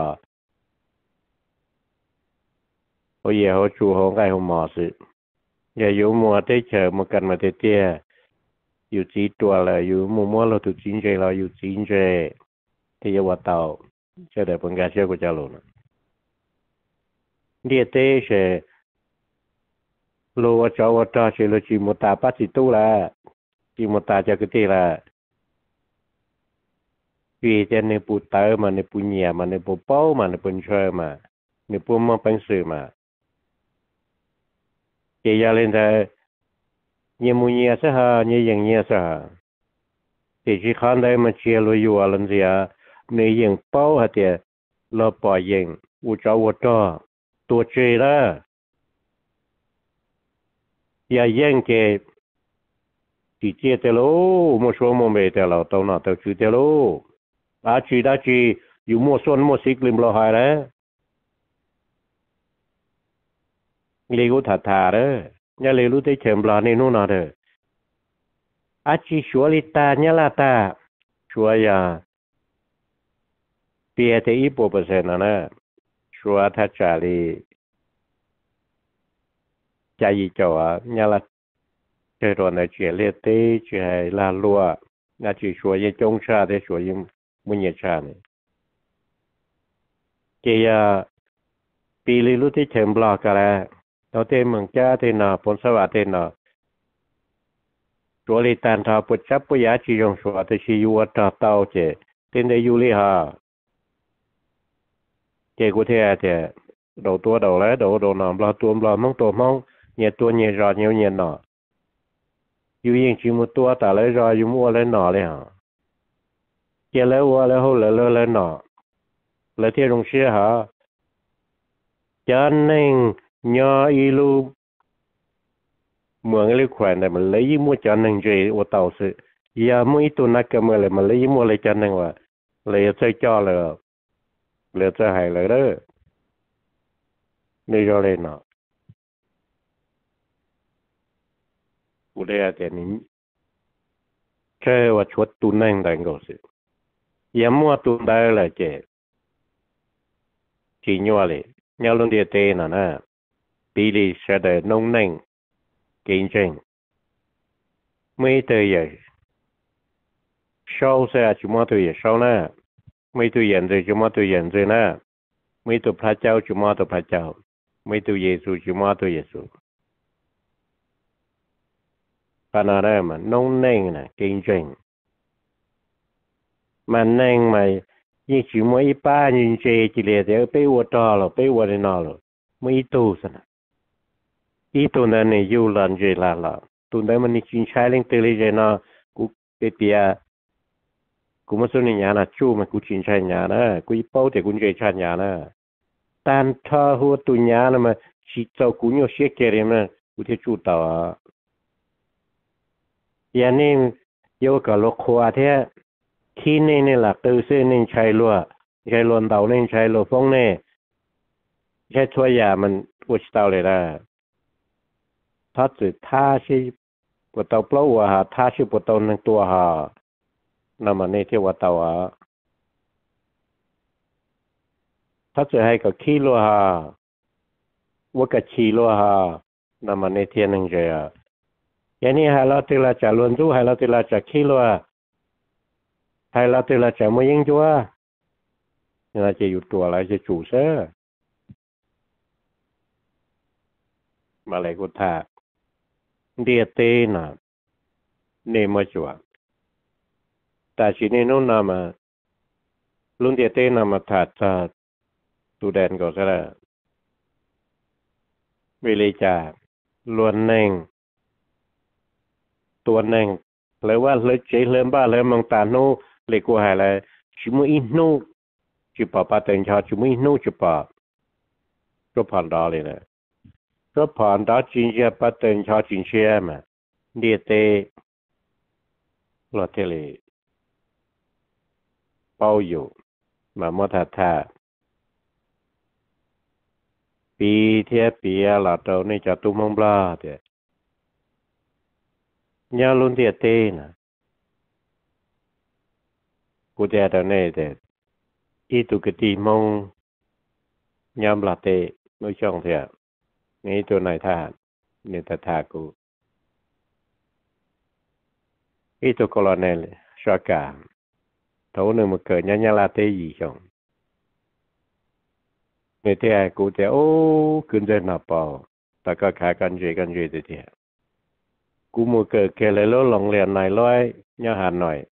เขาเหยี่ยเขาจูเขาไงเขาหมอสิอย่าอยู่มัวเตะเฉยมัวกันมาเตะเตี้ยอยู่จีตัวเลยอยู่มัวมัวเราถูกจีนเจเราอยู่จีนเจที่จะว่าเต่าเชื่อแต่เป็นการเชื่อกูจะรู้นะเดียเตะเฉยรู้ว่าเจ้าว่าต่อเฉยเราจีมัวตาปัดจีตู้ละจีมัวตาจะกระเตะละวีจะในปูเตอร์มาในปูเหยี่ยมาในปูเป้ามาในปูเชยมาในปูมังเป็นสื่อมาเจียเล่นแต่ยี่มุยี่สหะยี่ยังยี่สหะที่ที่ขันได้มาเชียร์ลอยอยู่อะไรเสียในยังเป้าฮะเดียเราปล่อยยังอุจจาระตัวตัวเจละอย่ายังเกที่เจเตโลมั่วชัวมั่วเมเตเราตัวน่ะตัวชื่อเตโลอาชีดาชีอยู่มั่วส่วนมั่วสิกลิมเราหายแล้วเลี้ยงถัดถาเด้ออย่าเลี้ยงรู้ได้เฉมปลาในนู่นน่ะเด้ออาชีชัวลิตาเนี่ยละตาชัวยาเปียเตอีโปเปอร์เซ็นต์นะนะชัวทัชจารีใจจ่อเนี่ยละเจอตัวในเจียเลียเตเจอลาลัวน่าจะชัวยจงชาได้ชัวยังมุญญชาเนี่ยเจียปีเลี้ยงรู้ได้เฉมปลากันแล้วเราเต็มเมืองจ้าเต็นน่ะผลสวัสดิ์เต็นน่ะตัวลิตันทาปุจจับปุยาจียงสวัสดิ์ชีอยู่วัดเต้าเจเต็นได้อยู่เลยฮะเจกูเทียเจเราตัวเราแล้วเราเราหนอมเราตัวเรามองตัวมองเนี่ยตัวเนี่ยรอเนี่ยเนี่ยหนออยู่ยังชิมตัวแต่เลยรออยู่มัวเลยหนอเลยฮะเจ chia lỡ qua lỡ hô lỡ lỡ lỡ nọ lỡ theo đồng xe hả cho nên nhỏ y lu mượn cái khoản này mà lấy mua cho nên gì ô tàu sự giờ mỗi tuần nó cầm lại mà lấy mua lại cho nên là lấy chơi cho là lấy chơi hay là đó đi rồi lên nọ u đây là những chơi và chuột tuần này đang có sự giờ mua tuần đây là chơi chỉ nhau lại nhau luôn địa tên nè nè bị đi sẽ để nông nành kinh doanh mấy tới giờ sau sẽ chúng ta tới giờ sau nè mấy tới giờ rồi chúng ta tới giờ rồi nè mấy tới phật giáo chúng ta tới phật giáo mấy tới Giêsu chúng ta tới Giêsu phần nào mà nông nành nè kinh doanh mà nành mà như chỉ mấy ba nhân chế chỉ là để bây giờ đó là bây giờ nó là mấy tu sana ít tu này này yêu lần gì là là tu này mình chỉ sai lên từ lấy nó cũng bây giờ cũng một số nhà là chú mà cũng chỉ sai nhà đó cũng bao thì cũng chỉ sai nhà đó tan thơ hoa tu nhà mà chỉ cho cũng nhiều xe kia mà cũng thì chú tao giờ nên yêu cả lộc hoa thế khi nên nên là từ xưa nên chạy lúa chạy luồn đầu nên chạy lúa phong này chạy thua nhà mình uất tàuเลยนะถ้าจะท่าชิปตาวเปล่าว่าท่าชิปตาวนึงตัวหานั่นมันนี่ที่ว่าตาวถ้าจะให้กับขี้ลัวหาว่ากับขี้ลัวหานั่นมันนี่ที่นึงเจียอย่างนี้ให้เราที่เราจะล้วนรู้ให้เราที่เราจะขี้ลัวให้เราที่เราจะไม่ยิงจัวเราจะอยู่ตัวเราจะจู่เสือมาเลยกูท่าเดียเต้น่ะเนี่ยมาจัวแต่ชีนี่นู้นน่ะมาลุงเดียเต้น่ะมาถัดจากตูแดนก็ซะแล้วเวลีจ่าล้วนเน่งตัวเน่งเลยว่าเลยเจ๊เลยบ้าเลยมองตาโน่เลยกูหายเลยชิมุอิโน่จุปปะเต็งชาชิมุอิโน่จุปะก็ผ่านดอเลยนะก็ผ่านดอจินเจปะเต็งชาจินเชียมาเดียเต้รถเทเลเป้าอยู่มาหมดท่าท่าปีเทียปีหลาดเรานี่จะตุ้มมองปลาเดียยาลุนเดียเต้นะกูจะตอนนี้เด็ดอีตุกตีมองยามลาเต้ไม่ช่องเถียนี่ตัวไหนท่านี่ตาท่ากูอีตุกโลเนลชากา头นึงมันเกิดยาลาเต้ยี่ช่องนี่เทียกูจะโอ้ขึ้นเดินหน้าเปล่าแต่ก็ขากันเจกันเจเทียกูมัวเกิดแค่เลยโลหลงเรียนนายร้อยยาหันหน่อย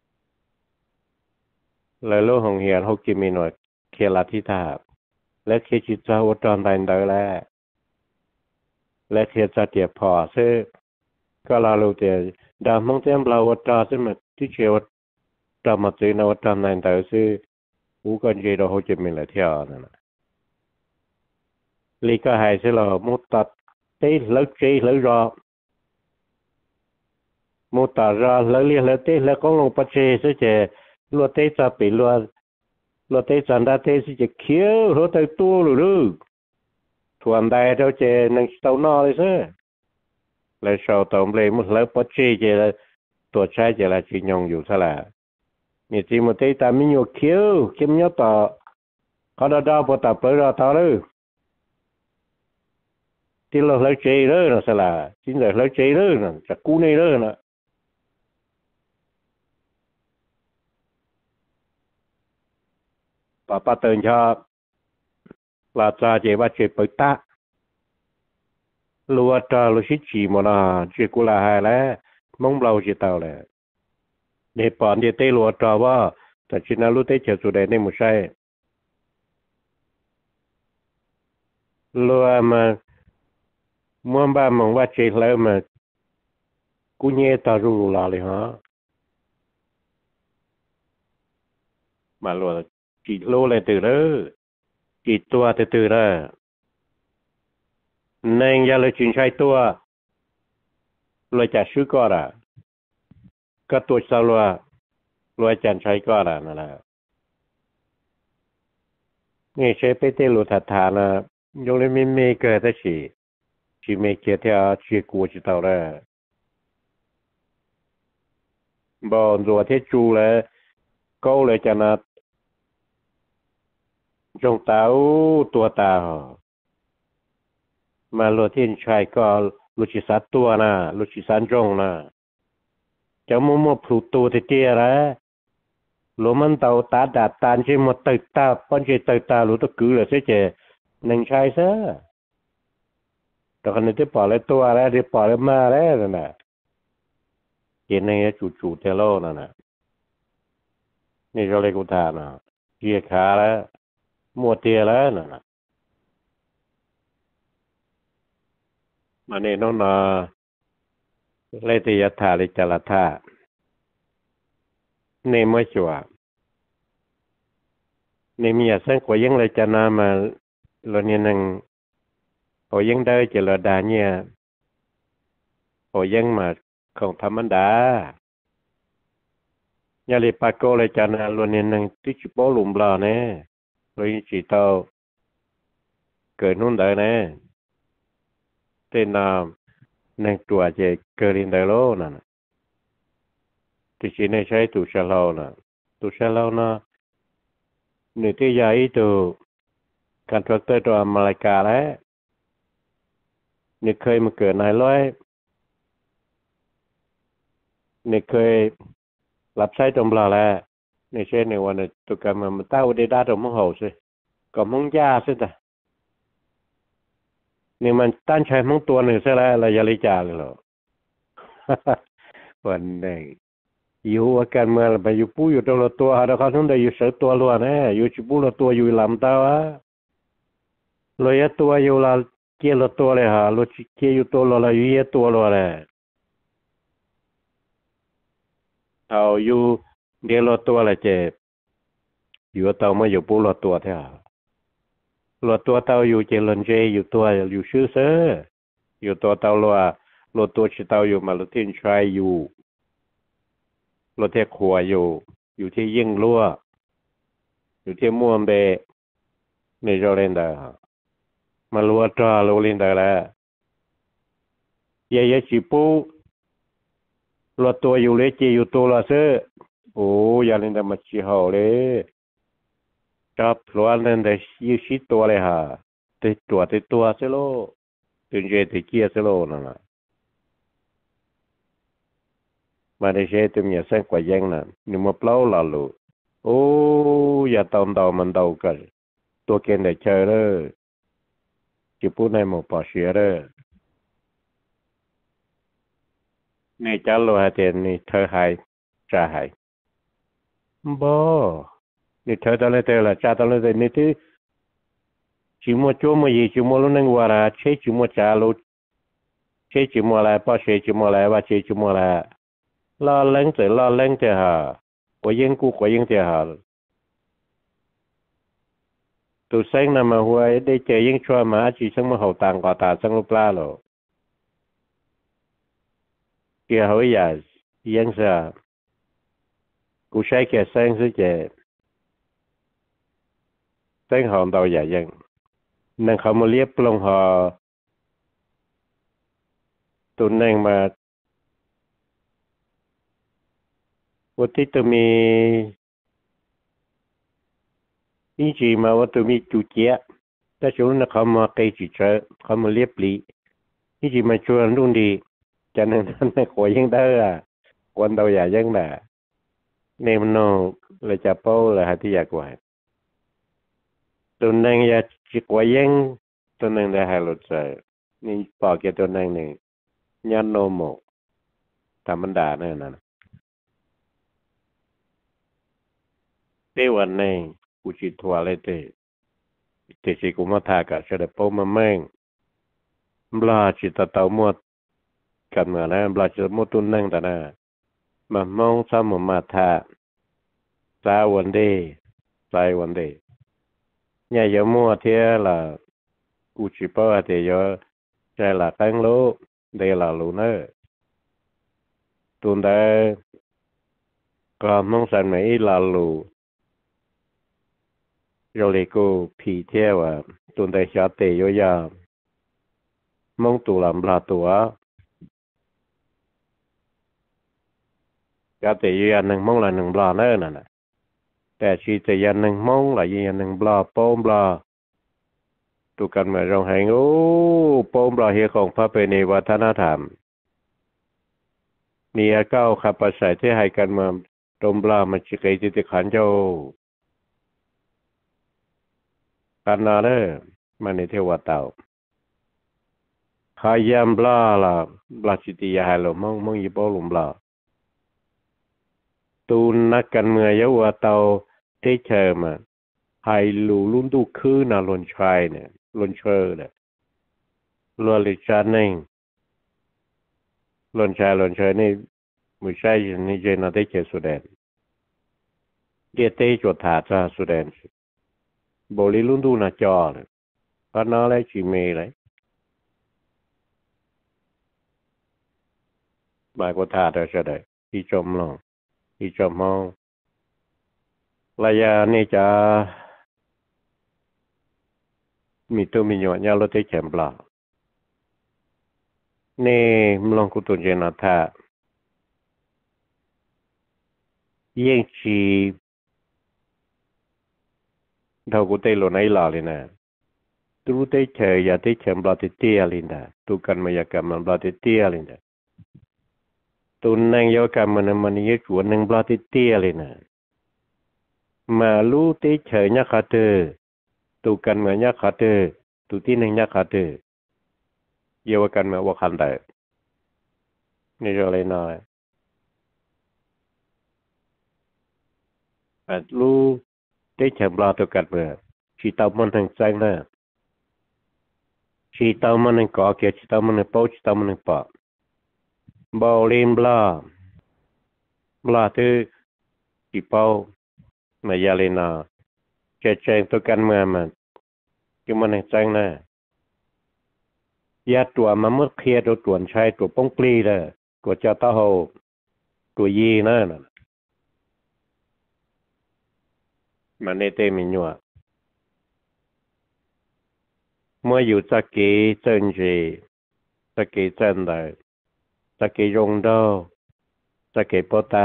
เลยโลหงเหียนหกจิมีหน่อยเคลาทิทาและเคจิตจาวตอนใดเดอแล้วและเคจะเตียพอซึ่งก็ลาลูเตียดามองเต็มเราวัดตาซึ่งมันที่เชื่อว่าดามาจีนวัดตอนใดเดอซึ่งกูกันเจเราหกจิมีเลยเที่ยวนั่นแหละลีก็หายสิเรามุดตัดเตะเลิกเจเลิกรอมุดตัดรอเลิกเลี้ยเลิกเตะเลิกกองลงปัจเจซึ่งจะลัวเตะจะไปลัวลัวเตะจันดาเตะซึ่งจะเขียวรถเตะตัวหรือทวนได้เราจะนั่งเตานอเลยซิแล้วชาวตอมเลยมุดเลิกปัจเจจะตัวใช้จะละจีนยองอยู่ซะละนี่จีมุดเตะตามิโยเขียวเข้มยอต่อเขาดาดาปวดตาเปิดรอต่อเลยที่เราเลิกเจเลยนะสละจริงเลยเลิกเจเลยนะจากกูนี่เลยนะป้าป้าเตือนชอบลาจาเจว่าเจเปิดตาลัวตาลุชิจีมนะเจกุลาหายแล้วมองเราเจเต่าเลยเดี๋ยวปอนเดี๋ยวเตลัวตาว่าแต่ชินาลุเตเจสุดได้ไม่ใช่ลัวมามัวบ้ามองว่าเจแล้วมากูเงี้ยตารู้ลาเลยฮะ mà luôn chỉ lô lên từ đó chỉ tua từ từ đó nên giờ là chuyện sai tua rồi trả sư có ra cóตัวsao rồi rồi chẳng sai có ra nè là nghe sẽ biết tới lụt thà thà là dùng để mình mấy cái đó chỉ chỉ mấy cái theo chỉ của chỉ tao ra bỏ rồi thế chú là câu lại cho nó trong tao tua tao mà lụt thiên sai có lụt chỉ sát tua nè lụt chỉ sát trong nè cháu muốn một phụ tu thì kia ra lúa mình tàu ta đạt tàn trên một tờ ta con chỉ tờ ta lúa tôi cứ là sẽ chế nên sai sao rồi còn tiếp bỏ lại tua ra đi bỏ lại ma đấy rồi nè cái này chủ chủ theo lo nè nèนี่เราเลยกูทานอ่ะเกี่ยขาแล้วมัวเตียแล้วน่ะนะมันนี่น้องนาเลยตียถาเลยจละท่านี่ไม่ชัวนี่มีอย่างเส้นกว่ายังเลยจะนามาเราเนี่ยนั่งพอยังได้จะระดาเนี่ยพอยังมาของธรรมดาnhà lì bà cô lại cho nên luôn nên năng tích bố lùm lò nè rồi chỉ tao cởi nôn đời nè tên nào năng chùa về cởi lên đời lô nè thì chỉ nênใช้ tụ xe lâu nè tụ xe lâu nó nửa tí giờ ý tụการ tractor ตัวอเมริกาแล้วนี่เคยมาเกิดนายร้อยนี่เคยรับใช้ตรงปลาแล้วในเช่นในวันนี้ตัวการมันต้าวันเดียดตรงมังหัวสิก็มังยาสิแต่นี่มันตั้งใช้มังตัวหนึ่งใช่แล้วเราจะลิจาเลยหรอวันนี้อยู่กันเมื่อไปอยู่ปูอยู่ตรงตัวเราเขาต้องได้อยู่เสือตัวล้วนนะอยู่ชิบุตัวอยู่ลำตาวะเลยตัวอยู่ละเกี่ยวตัวเลยฮะรถเกี่ยวตัวเราอยู่เยอะตัวเราเลยเอาอยู่เดี๋ยวรถตัวอะไรเจ็บอยู่เตาไม่อยู่ปูรถตัวเท่ารถตัวเตาอยู่เจริญเจอยู่ตัวอยู่ชื่อเสืออยู่ตัวเตาลัวรถตัวชิเตาอยู่มาลทิ้งชายอยู่รถเที่ยขวอยู่อยู่ที่ยิ่งลัวอยู่ที่ม่วงเบในโจเรนดามาลัวจ้าลัวเรนดาแล้วเย่ๆชิปูรถตัวอยู่เลยจีอยู่ตัวละเสือโอ้ยาเล่นแต่มาชีห่อเลยจับล้วนเล่นแต่ยี่สิบตัวเลยฮะติดตัวติดตัวเสียโลถึงจะติดเกียร์เสียโลนั่นแหละมาได้ใช้ตัวมีเส้นกว่ายังนั่นนี่มาเปล่าหล่อลูโอ้ยาตอมดาวมันดาวกันตัวเกณฑ์ได้เจอเลยจีพูดในหมู่ป่าเชียเลยนี่จ้าโลหะเจนนี่เธอหายจ่าหายบ่นี่เธอตอนนี้เธอละจ้าตอนนี้เธอนี่ที่ชิมัวจั่วมัวยี่ชิมัวลุ้นนึงว่าละเชื่อชิมัวจ้าลูเชื่อชิมัวอะไรป้าเชื่อชิมัวอะไรว่าเชื่อชิมัวอะไรรอเล่งเจอรอเล่งเจอหากว่ายังกูกว่ายังเจอหาตัวเส้นน่ะมาหัวได้เจอยังชัวมาจีสังมาหัวต่างกว่าตาสังลูกปลาหรอเกี่ยวหัวใหญ่ยังซะกูใช้แค่เส้นสิเจเส้นหอมดาวใหญ่ยังนั่งเขามาเรียบลงหอตัวนั่งมาวันที่ตัวมีอีจีมาว่าตัวมีจุดเจี๊ยแต่ช่วงนั้นเขามาเกยจิเจอเขามาเรียบลีอีจีมาชวนรุ่นดีจะนั่งนั่งขวยังได้อ่ะวันดาวใหญ่ยังน่ะเนมโนเลยจะเป้าเลยหาที่อยากไว้ตัวนั่งอยากจิกไว้ยังตัวนั่งได้หายหลุดใจนี่ปอกแกตัวนั่งหนึ่งยันโนโมธรรมดาเนี่ยนะเที่วันนี้กูจิตทัวร์เลยเตะเตะสิกูมาทากะเฉลยเป้ามาแม่งบลาจิตตาวมดกันเหมือนนะบลาจิตมดตุนนั่งแต่นะมามองซ้ำมาทาสาวันเด sai vấn đề nhà giờ mua thế là cụ chỉ bảo thì giờ sẽ là tăng lỗ đây là lỗ nữa tuần đây còn nông sản mấy là lỗ rồi lại cô phi theo à tuần đây sẽ tệ rồi ya mong tụ làm là tụ á cái tệ rồi nâng mong là nâng bla nữa nè nèแต่ชีจะยันหนึ่งมองหลายยันหนึ่งบลาโป้มบลาตุกันมาร้องให้โอ้โป้มบลาเฮียของพระเป็นในวัฒนธรรมมีอาเก้าขับภาษาที่ให้กันมาตมบลามันจิกไอจิตขันเจ้ากันนาเนอมันในเทวเต่าขายามบลาล่ะบลาจิติยาให้เรามองมองยีโป้ลุมบลาตูนนักกันเมืองเยาวเต่าเทเชอร์มาไฮลูลุ่นดูคือนาลนชัยเนี่ยลนเชอร์เนี่ยลวลิชานิ่งลนชัยลนเชอร์นี่มือใช่นี่เจนาเทเชอร์สุดแดนเดียเตจวดถาจ้าสุดแดนบริลุ่นดูนาจอเลยก็น่าเลยจีเมย์เลยบายกว่าถาเธอจะได้ที่จมลงที่จมมองระยะนี่จะมีตัวมีหยดยาลดที่เข็มปลานี่มลองกุตุนเจนาธายิ่งชีเรากุเตโลในลาเลยนะตูเตเชยยาเตเข็มปลาติเตียลินดาตูกันมายากรรมปลาติเตียลินดาตูนังยากรรมมันมันยิ่งชวนนังปลาติเตียลินะมาลูเตเชยนักขัดเตอตูกันมานักขัดเตอตูที่นังนักขัดเตอเยาวกันมาว่าคันได้นี่จะอะไรน้อยแต่ลูเตเชยปลาตูกันมาชีตามันทั้งใจนะชีตามันทั้งก่อเกี่ยชีตามันทั้งโป๊ชีตามันทั้งปะบอลลินบลาบลาตือจีเป้ามายาเลนาเจเจงตัวกันเมื่อมันคือมันแจ้งนะยาตัวมันมืดเคลียตัวตัวใช้ตัวป้องปลีเลยตัวเจ้าตาโหตัวยีนั่นมันในเตมิญัวเมื่ออยู่สักกี่เจนจีสักกี่เจนได้สักกี่ยงดอสักกี่ปตา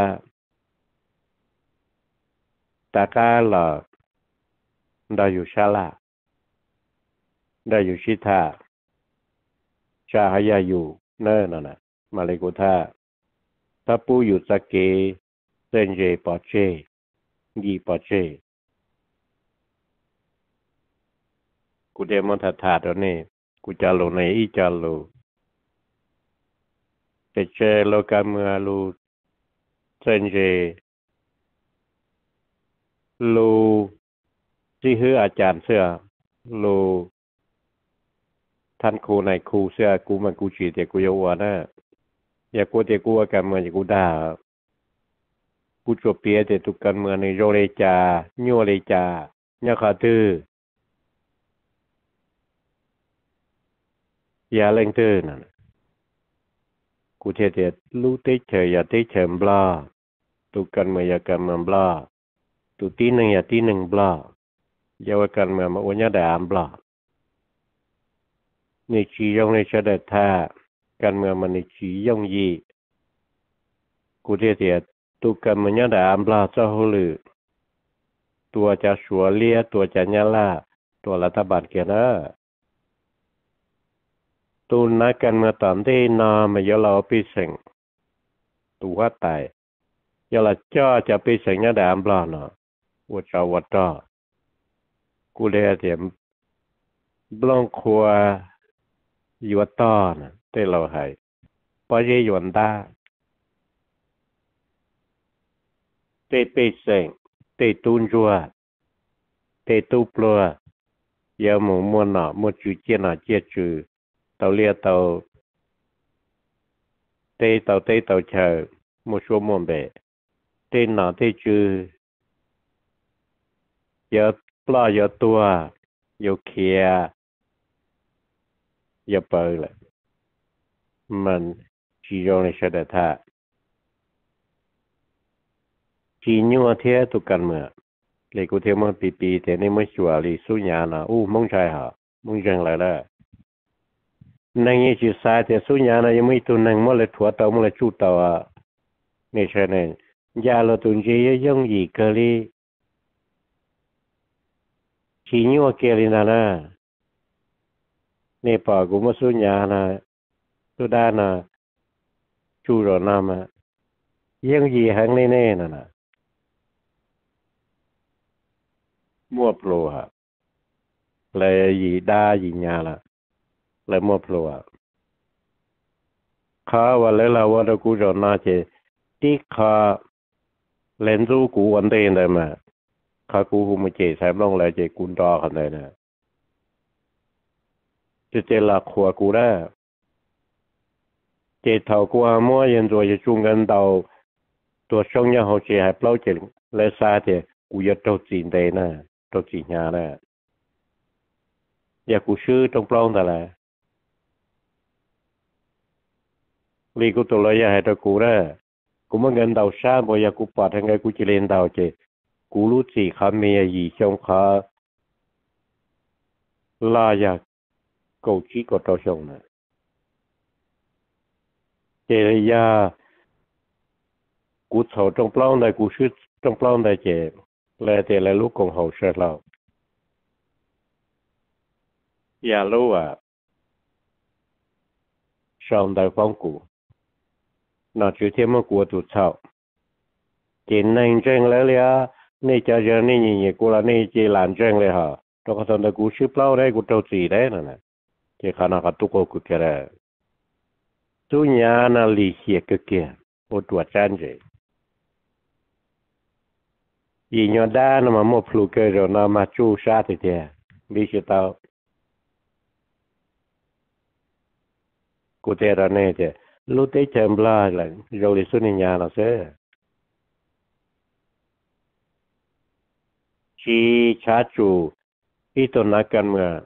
ตากาหล่อได้อยู่ชาลาได้อยู่ชิธาชาหายาอยู่เนิ่นน่ะมาเลกุธาถ้าปูอยู่สักเกเซนเจปอเชยีปอเชกูเดมอนทัดทัดตัวนี้กูจะลงในอีจะลูเจเจโลกาเมือลูเซนเจลูที่ฮืออาจารย์เสื้อลูท่านครูในครูเสื้อกูมันกูฉีดแต่กูยาวนะอย่ากูแต่กูกันเมืองอย่ากูด่ากูจบเปียแต่ทุกกันเมืองในโรเลจาโยเลจาเนี่ยขาตื้ออย่าเล่งตื้อนั่นกูเทเด็ดรู้เตเฉยอย่าเตเฉมบลาทุกกันเมืองอย่ากันเมืองบลาตุตีหนึ่งอย่าตีหนึ่งบลาอย่าว่ากันเมืองมาวันนี้ได้อ่านบลาในชียงในชาดท่ากันเมืองมันในชียงยีกูเทียดตุกันมันยังได้อ่านบลาเจ้าหือตัวจะชัวเลียตัวจะยาลาตัวรัฐบาลเกียนะตูนักกันเมืองตอนที่นามาเยอะเราไปเสงตัวตายเยอะละจ้าจะไปเสงยังได้อ่านบลาเนาะว่าจะวัดต่อกูเทียดบลงครัวอยู่ต่อนะเต้เราให้พอเยี่ยนตาเตะเปเซงเตะตุนจัวเตะตุปลัวยาหมูมัวหนามัวจูเจียนาเจียจูเตาเลียเตาเตะเตาเตะเตาเชอมัวชัวมัวเบะเตะหนาเตะจูเยอะปลาเยอะตัวเยอะเคียเยอะเปิลเลยมันจีโยในเสด็จท่าจีนัวเทียตุกันเมื่อเลยกูเทียมันปีปีแต่นี่ไม่ชัวร์เลยสุญญาณอู้มงใช่ฮะมงจังเลยละนั่งยี่สิบสายแต่สุญญาณยังไม่ตัวนั่งมั่วเลยถั่วเตามั่วเลยชูเตาอ่ะนี่ใช่เนี่ยยาเราตุนเจียยังอีกเลยจีนัวเกลินานะนี่ป่ากูมาสุญญาณสุดานะชูรอนามายังยีหังแน่ๆนั่นน่ะมั่วโปรฮะเลยยีด้ายีญาละเลยมั่วโปรฮะข้าว่าเลยเราว่าเรากูรอนาเจที่ข้าเล่นรู้กูวันเดียนได้มาข้ากูหูมาเจใช้ลงเลยเจกุนดอกันเลยนะจะเจหลักขัวกูได้เจเท่ากูอามั่วยันตัวจะจุงกันเดาตัวช่องยังเขาเจให้เปล่าเจเลยซาเจกูจะตัวจีนได้นะตัวจีนยาได้อยากกูชื่อตรงเปล่าแต่ละลีกูตัวเลยอยากให้ตัวกูได้กูมันเงินเดาชาบ่อยากกูปอดทั้งไงกูจะเล่นเดาเจกูรู้สิเขาเมียยีช่องเขาลาอยากกูชี้ก็ตัวช่องนะเจริยากูโถตรงเปล่าได้กูชื่อตรงเปล่าได้เจเลยแต่ละลูกของเขาเชื่อเราอย่ารู้ว่าช่องได้ฟังกูน่าจะเทียมกูตัวเท่าเจนนั่งเจงแล้วเลยอ่ะนี่จะเจอนี่นี่กูละนี่เจหลานเจงเลยฮะตัวก็ตอนนั้นกูชื่อเปล่าได้กูตัวจีได้นั่นนะเจขนาดกับตุกกูแค่ได้ตุญญาณลิเฮียกเกี่ยโอตัวจันเจยีนยอดานมาโมพลูเกอร์นามาจูชาติเดียบิชิตากูเจอร์เนเจลูเตเชมบลาเลยโยลิสุนิญาณเสชีชาจูอีตัวนักการเมือง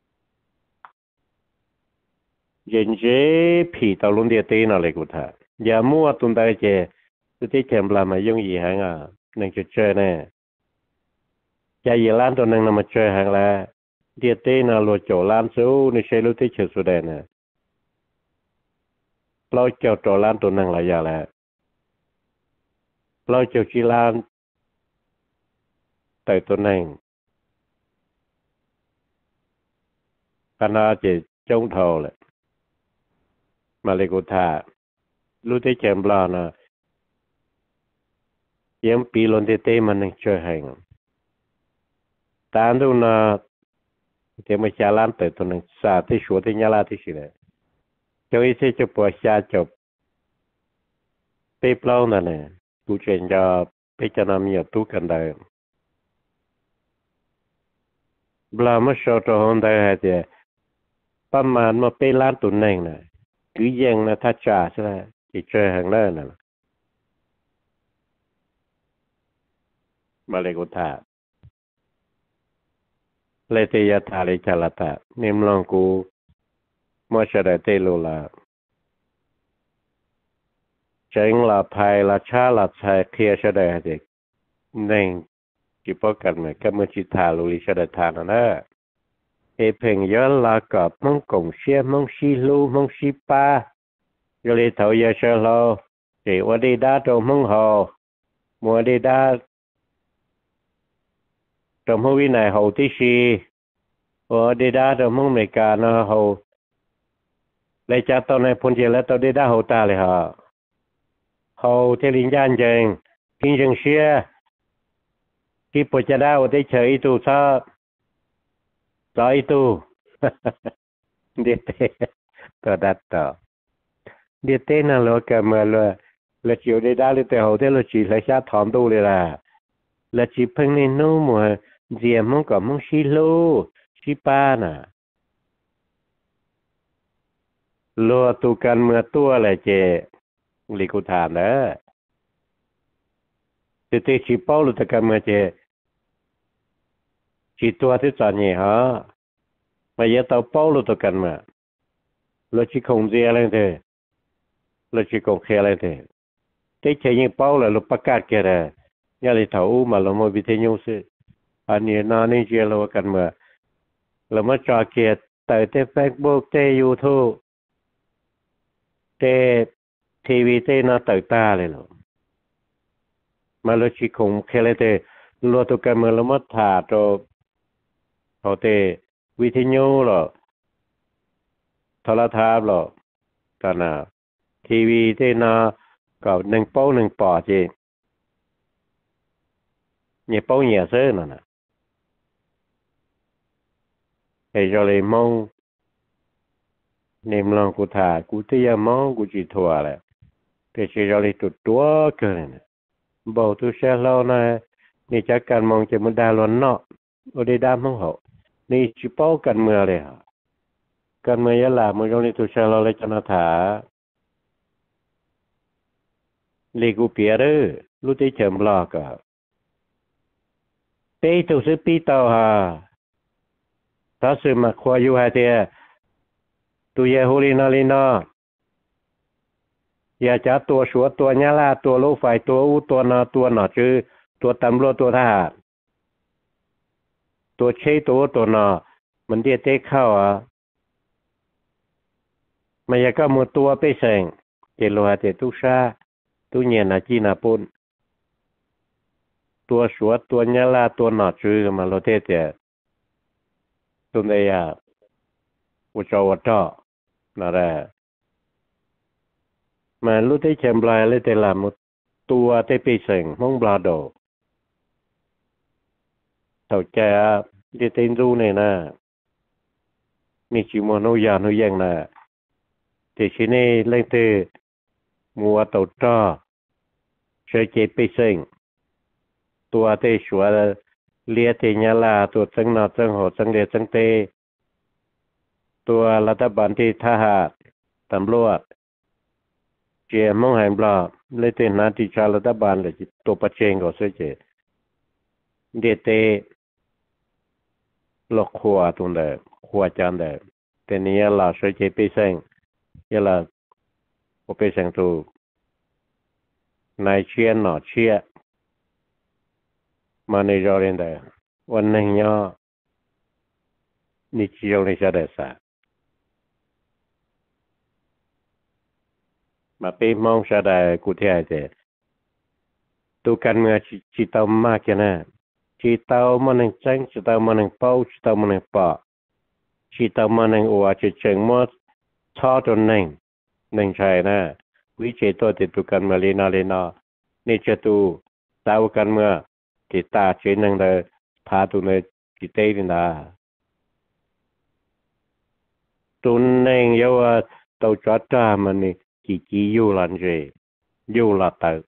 ยันเจผีตาลุนเดียตีน่ะเลยกูท่าอย่ามั่วตุนได้เจลูเตเชมบลามายุ่งยี่หังอ่ะนั่งจะเจอแน่จะยีล้านตัวนึงนำมาเจอหังแล้วเดียตีน่ะลัวโจล้านสู้ในเชลูเตเชสุดเดน่ะเราเจ้าตัวล้านตัวนึงหลายอย่างแล้วเราเจ้าชีล้านแต่ตัวนึงคณะเจจงเท่าเลยมาเลกุธาลูเตเจมบลานะยังปีลนเตเตมันนึงช่วยให้ตามดูนะเทมชาลันเตตัวนึงสาธิชัวที่ยาลาที่สิเลยเจ้าอีเสจะปวดชาจบไปเปล่านั่นเนี่ยกูเจนจะไปจะนำมีตุกันได้บลามาชอตหอนได้ฮะเจประมาณมาไปล้านตัวนึงนะคือยังนะถ้าจ่าใช่ไหมจะเจอหางเล่นน่ะมาเลยกุธาเลยเตียทาเลยชาลตานิมลองกูมอชะได้เตโลลาเจงลาภายลาชาลาชายเคลียชะได้เด็กนั่งจิปกันเหมือนกับมือจิตาลุลิชะได้ทานนะเอเพ่งย้อนลากับมังกงเชียมังชีลูมังชีปาโยเลยเถายาเชลโลเจวดีดาตมังหอมัวดีดาตมวินัยหอที่ชีวัวดีดาตมังเมกานะหอเลยจัดตอนในพนเจแล้วตอนดีดาหอตาเลยฮะหอเทลินยานเจงพิงจังเชียที่ปจะได้ได้เฉยตูซาต่อยตูเดียเตต่อดัดต่อเดียเตนั่นเราเกิดมาเลยแล้วจิวได้ได้เลยแต่หอเทเราจีเลยชาถอนตูเลยล่ะแล้วจีเพิ่งในนู้มัวเจียมังกับมังชิโลชิปาน่ะลัวตูกันเมื่อตัวอะไรเจลิกุธานเนอะเตเตชิปอลุตกันเมื่อเจ chỉ tua thứ chọn nhỉ hả mà giờ tao bao luôn tao cần mà lo chỉ không gì lên thế lo chỉ không khéo lên thế cái chuyện như bao là lo bắt cát kia rồi nhà里头嘛lo mới bị thế nhau sự anh ấy nói nên chỉ lo cần mà lo mới cho kia tại thế Facebook thế YouTube thế ti vi thế nó tự taเลยlo mà lo chỉ không khéo lên thế lo tao cần mà lo mới thả cho họ thếวิทยุหรอโทรทัศน์หรอกันนะทีวีที่น่ะก็หนึ่งโป้หนึ่งปอจีเนี่ยโป้เนี่ยเสื้อน่ะนะไอ้เจ้าเลยมองเนี่ยมองกูถ่ายกูที่ยังมองกูจีทัวร์เลยแต่เจ้าเลยตัวตัวเกินบอกตัวเชลเรานะนี่จากการมองจะมันดาล้วนเนาะโอได้ดามของเขานี่จีโป้กันเมื่อเลยฮะกันเมื่อยะลามันยังนี่ตัวเชลเราเลยจะนาถาลีกูเปียร์รู้ที่เฉิมบล็อกอ่ะเป้ตัวซื้อปีเตาฮะถ้าซื้อมาควาอยู่ฮะเดียตัวเยฮูลีนาลีนาอย่าจับตัวชัวตัวเนี้ยล่ะตัวลูกไฟตัวอู้ตัวนาตัวหนอจื้อตัวตำรวจตัวทหารตัวเชยตัวตัวหนอมันเดียเตะเข้าอ่ะมันอยากก็มือตัวไปเสงเจโลฮะเจตุชาตัวเนียนาจีนาปุ่นตัวชัวตัวเนี้ยล่ะตัวหนอจื้อมาโลเตเตตัวเนียอุจาวตอนั่นแหละมารู้ที่เชมบลายเลยแต่ละมุตัวที่ไปเสงมองบลาโดเท่าใจที่เต็นรู้เนี่ยนะมีชิมโนยานุยังนะที่ชินี่เล่นเตมัวตัวจ้าเชื่อเจ็บไปเสงตัวที่ชัวเลียที่ยาลาตัวจังนอจังหอจังเดียจังเตตัวรัฐบาลที่ทหารตำรวจเจ้ามองเห็นบลาเลยเตนาที่ชารัฐบาลเลยตัวประเชงก็เสียเจเดเตหลอกขัวตรงเดิมขัวจานเดิมแต่นี้เราเสียเจไปเซ็งยาลาโอไปเซ็งตัวนายเชียนหนอเชียมาในจอเรนเดอวันนึงย่อนิจยงในชาเดสามาเป็นมองชาดากูเทียเจตัวการเมืองจิตเตามากแค่นั้นจิตเตามันหนึ่งจังจิตเตามันหนึ่งเป้าจิตเตามันหนึ่งปะจิตเตามันหนึ่งอวดจิตเชิงมดท้อจนหนึ่งหนึ่งใช่นะวิจัยตัวติดตัวการเมืองลีนาลีนานี่จะตัวตาวการเมืองจิตตาเชิงหนึ่งเลยพาตัวในจิตเตลินาตัวหนึ่งเยาว่าตัวจัดจ้ามันนี่chỉ chỉ yêu là gì yêu là tự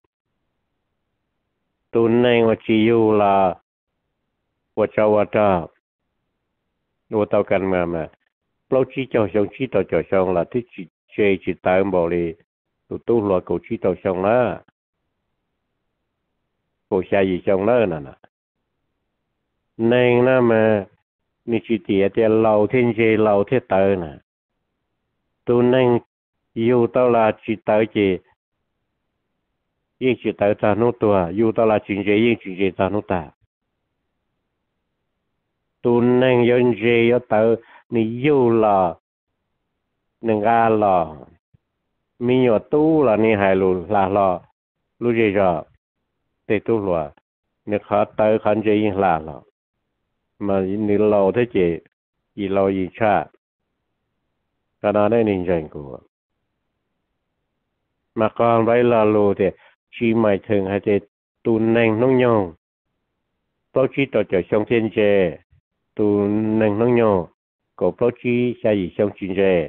tụi này mà chỉ yêu là của cháu và cháu của tao cần mà mà lâu chỉ cho xong chỉ tao cho xong là thích chỉ chơi chỉ tao bảo đi tụi tôi là cầu chỉ tao xong đó cầu xa gì xong đó nè nè nên nó mà mình chỉ tỉa thì lâu thiên chơi lâu thế tao nè tụi này yêu tao là chỉ tao chỉ yên chỉ tao ta nô tua yêu tao là chuyện gì yên chuyện gì ta nô ta tu nên yên gì yêu tao ni yêu là nên a là mi yêu tu là ni hai lu là là lu gì rồi để tu là ni khó tao khăn gì yên là là mà ni lâu thế chị gì lâu gì cha cái đó nên nhìn nhận của mà còn vậy là lù thì chỉ mày thường hay thì tu neng nông nhông bao chi tổ chức trong thiên chế tu neng nông nhông có bao chi xa gì trong thiên chế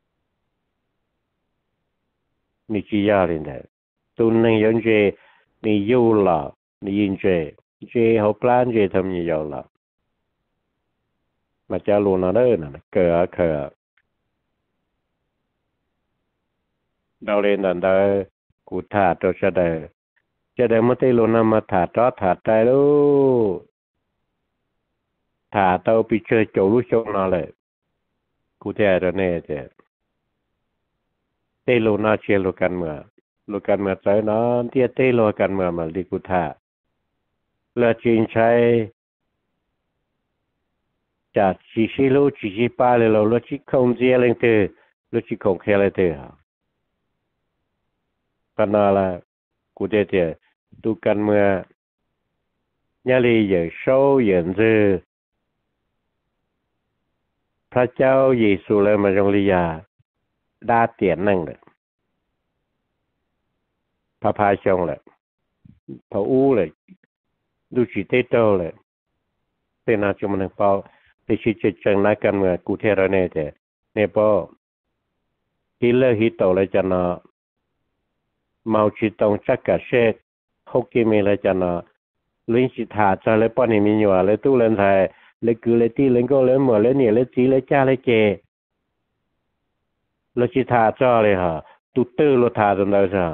ni chỉ ra lên đấy tu neng yên chế ni yêu là ni yên chế chế học plan chế thầm như vậy là mà cha luôn nó đấy nè cờ cờ đào lên là đào cụ thả cho cha đời cha đời mất tay luôn mà thả cho thả tay luôn thả tao bị chơi chỗ lúc trong nó lại cụ thể rồi nè chứ tê lô na chơi lô can mưa lô can mưa tới nó tia tê lô can mưa mà đi cụ thả là chuyện sai chả chỉ xí lô chỉ xí ba lô lô lô chỉ không dễ lên từ lô chỉ không khéo lên từ hả cái nào là cụ thể chứ tu can mưa nhà li giờ sâu giờ dư พระเจ้าเยซูเลยมาจงลียาดาเตียนนั่งเลยพระพายชงเลยพระอู้เลยดูจิตเตโตเลยเป็นอาจุมันเปล่าที่ชิดจังนักการเมืองกูเทระเนเจเนี่ยพอฮิเลฮิโตเลยจะนาเมาชิตงจักกะเชกฮกกิเมเลยจะนาลิงสิธาจะเลยป้อนให้มีอยู่เลยตู้เล่นไทยเลยคือเลยตีเลยก็เลยหมดเลยเนี่ยเลยจีเลยจ้าเลยเจเลยชิธาจ้าเลยฮะตุ๊ตื้อรถธาจนได้ใช่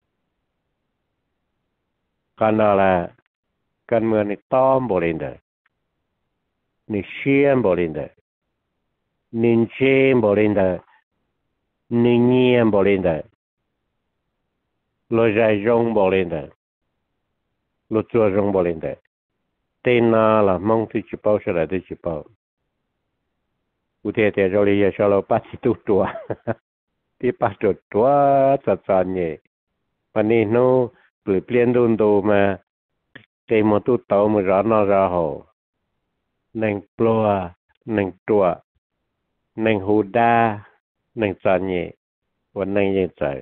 การอะไรการเมืองนี่ต้อมบรินเดนี่เชียนบรินเดนินเชนบรินเดนิเงียนบรินเดโลใจจงบรินเดโลจัวจงบรินเดtên là mong thì chỉ bao sẽ là thì chỉ bao cụ thể thì rồi bây giờ là bắt chỉ tu tua thì bắt được tua chặt chặt nhỉ và nên nó gửi tiền đồn đồ mà cái mà tu tàu mà rõ nó ra hồ nên ploa nên tua nên hồ đa nên chặt nhỉ và nên như vậy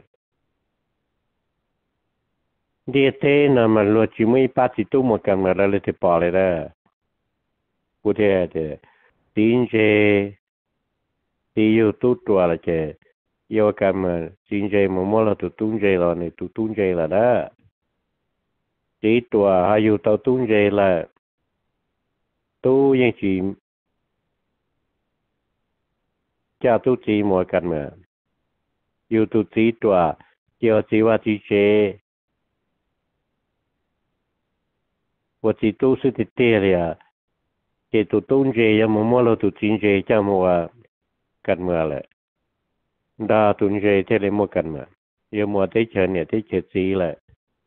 địa thế nào mà lo chỉ mới bắt chỉ tu một cái mà là lấy thì bỏ lại đó, cụ thể thì tin chế, thì yêu tu tua là chế, yêu cái mà tin chế mà mua là tu tu chế là này tu tu chế là đó, chỉ tua hay yêu tao tu chế là tu những chỉ, cha tu chỉ một cái mà, yêu tu chỉ tua, yêu chỉว่าchỉ chế我只都是的对了，这都东西要么么了都经济叫么干么了，那东西这里么干么，要么得钱也得钱资了，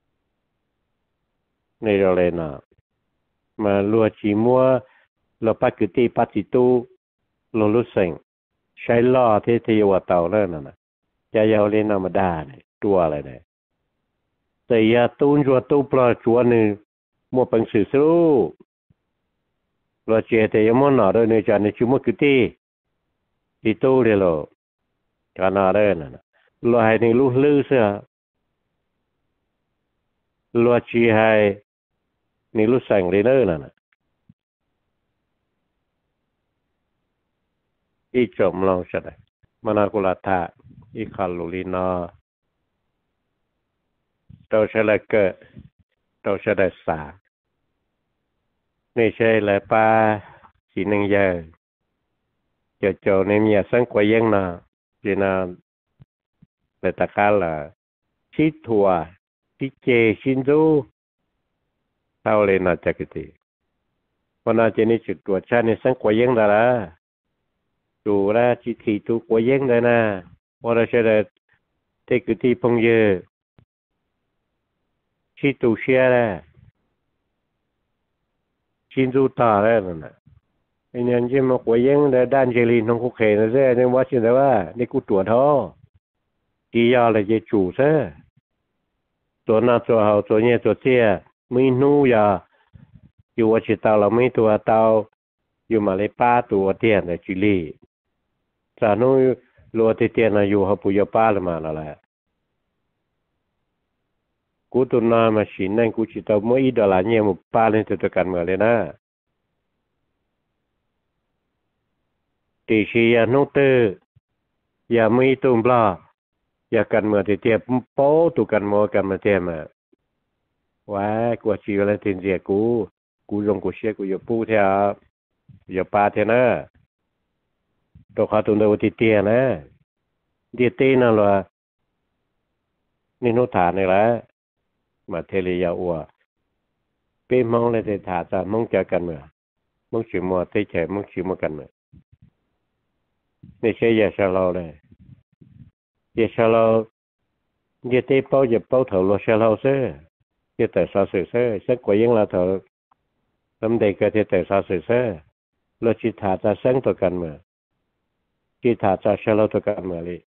那个嘞呐，嘛罗只么罗把个地把只都罗罗生，ใช้ล้อที่ที่ว่าเต่าแล้วน่ะนะจะยาวเล่นธรรมดาเลยตัวอะไรเนี่ยแต่ยาตุ้นจัวตู้ปลาจัวนึงmua bằng sự số rồi chế thì muốn nói rồi nên cho nên chú mua cái gì thì tôi đi rồi cái nào đấy nè rồi hay nên lúc lư sao rồi chỉ hay nên lúc sang đi nữa nè ít chậm lòng sao đấy mà nó cũng là thà ít khăn lù đi nó tôi sẽ là cái tôi sẽ là xả nên sẽ là ba chỉ năng giờ cho cho nên nhà sáng qua dân nào chỉ là để ta khá là chít thua chít chê xin du tao lên là chắc cái gì còn là chỉ nên chụp tuột cha nên sáng qua dân đó là chủ ra chỉ thị tu qua dân đó nè hoặc là sẽ là thế cái gì phong giờ chít tu xe ra xin du ta đấy nè anh em chỉ mà quay giang để đan chơi linh không có khề nữa thế nên quá chuyện đó à đi cút tuột thôi chỉ do là cái chủ thếตัวน่าตัวเขาตัวเนี่ยตัวเตี้ยไม่นู้อย่าอยู่ว่าชิตาเราไม่ตัวเตาอยู่มาเลยป้าตัวเตี้ยในจิลีสานู้รัวเตี้ยนะอยู่เขาปุยป้าเลยมาแล้วแหละกูตัวน่ามาชินนั่นกูชิตาไม่อีดอลลาร์เนี่ยมุป้าเล่นตัวกันมาเลยนะตีชียาโนเตอร์อย่าไม่ตุ่มปลาอย่ากันเมื่อที่เทียบโป๊ตุกันโมกันมาเทียมว่ากูชีวอะไรทิ้งเสียกูกูลงกูเชียกูอยู่ปูเทียอยู่ปลาเทียนะตัวขาตุนเดวติเตียนะเดียตีนั่นแหละนี่นุฐานนี่แหละมาเทลียาอัวเป็นมองเลยที่ถาจะมองเจอกันเมื่อ muốn chịu mua tê chạy muốn chịu mua cần mà nên sẽ giờ sao lâu đây giờ sao lâu giờ tê bao giờ bao thầu lo sao lâu thế giờ tại sao sự thế sẽ quay những là thầu lâm đề cái thì tại sao sự thế lo chỉ thả ra sáng tôi cần mà chỉ thả ra sao lâu tôi cần mà đi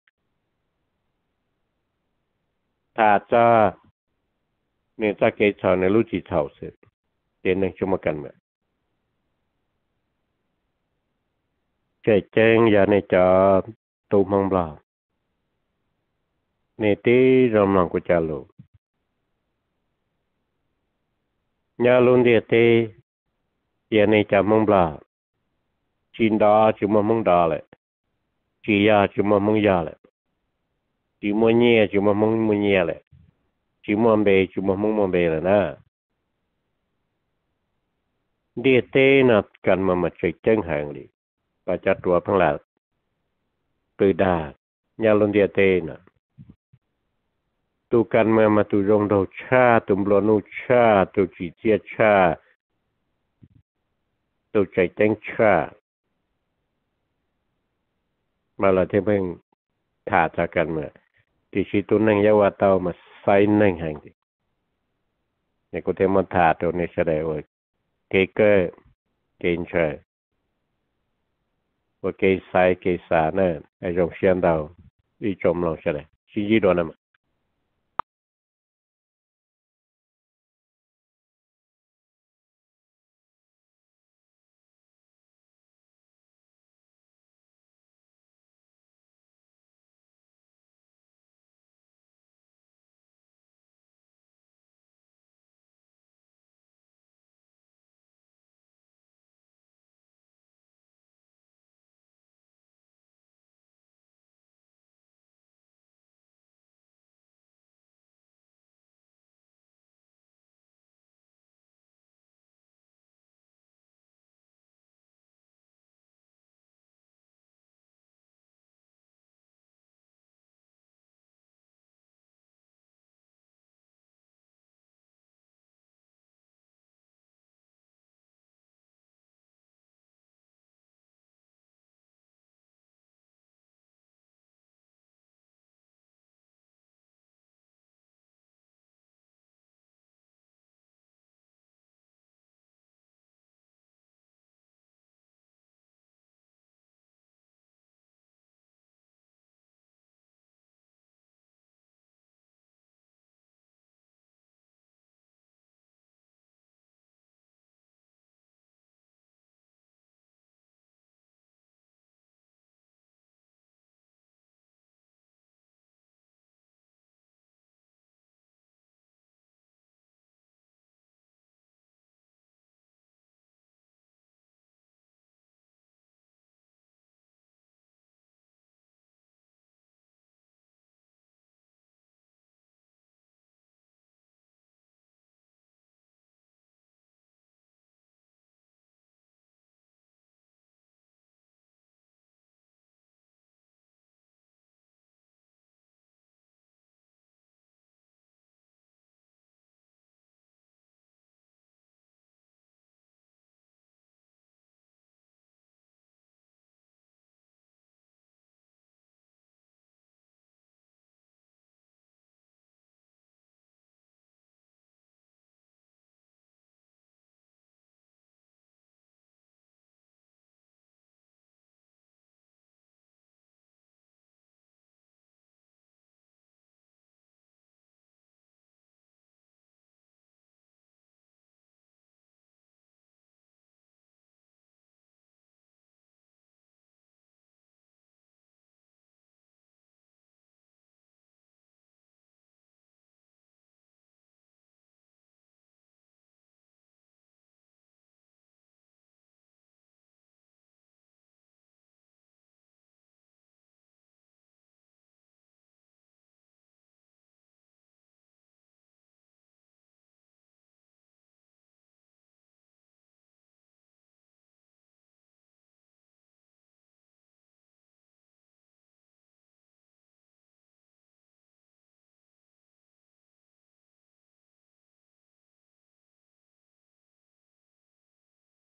thả ra nên ta cái thầu này lúc chỉ thầu sự để nên chúng mà cần mà chạy chân giờ này cho tụ mong bò này tí rong lòng của cha luôn nhà luôn địa tê giờ này cho mong bò chín đó chúng mà mong đỏ lại chỉ ya chúng mà mong ya lại chỉ mua nhẹ chúng mà mong mua nhẹ lại chỉ mua bề chúng mà mong mua bề là na địa tê nó cần mà mà chạy chân hàng đi và chặt đùa phăng là từ đà nhà luôn địa tê nè tu cần mà mà tu rong đầu cha tu blo nu cha tu chỉ chia cha tu chạy chân cha mà là thế bên thả ra cần mà thì chỉ tu năng giáo tao mà sai năng hàng đi này có thể mà thả tu này sẽ để rồi cái cơ cái chơi và cái sai cái xả nữa ai trong xem đầu đi trong lòng sẽ để chỉ gì đó nè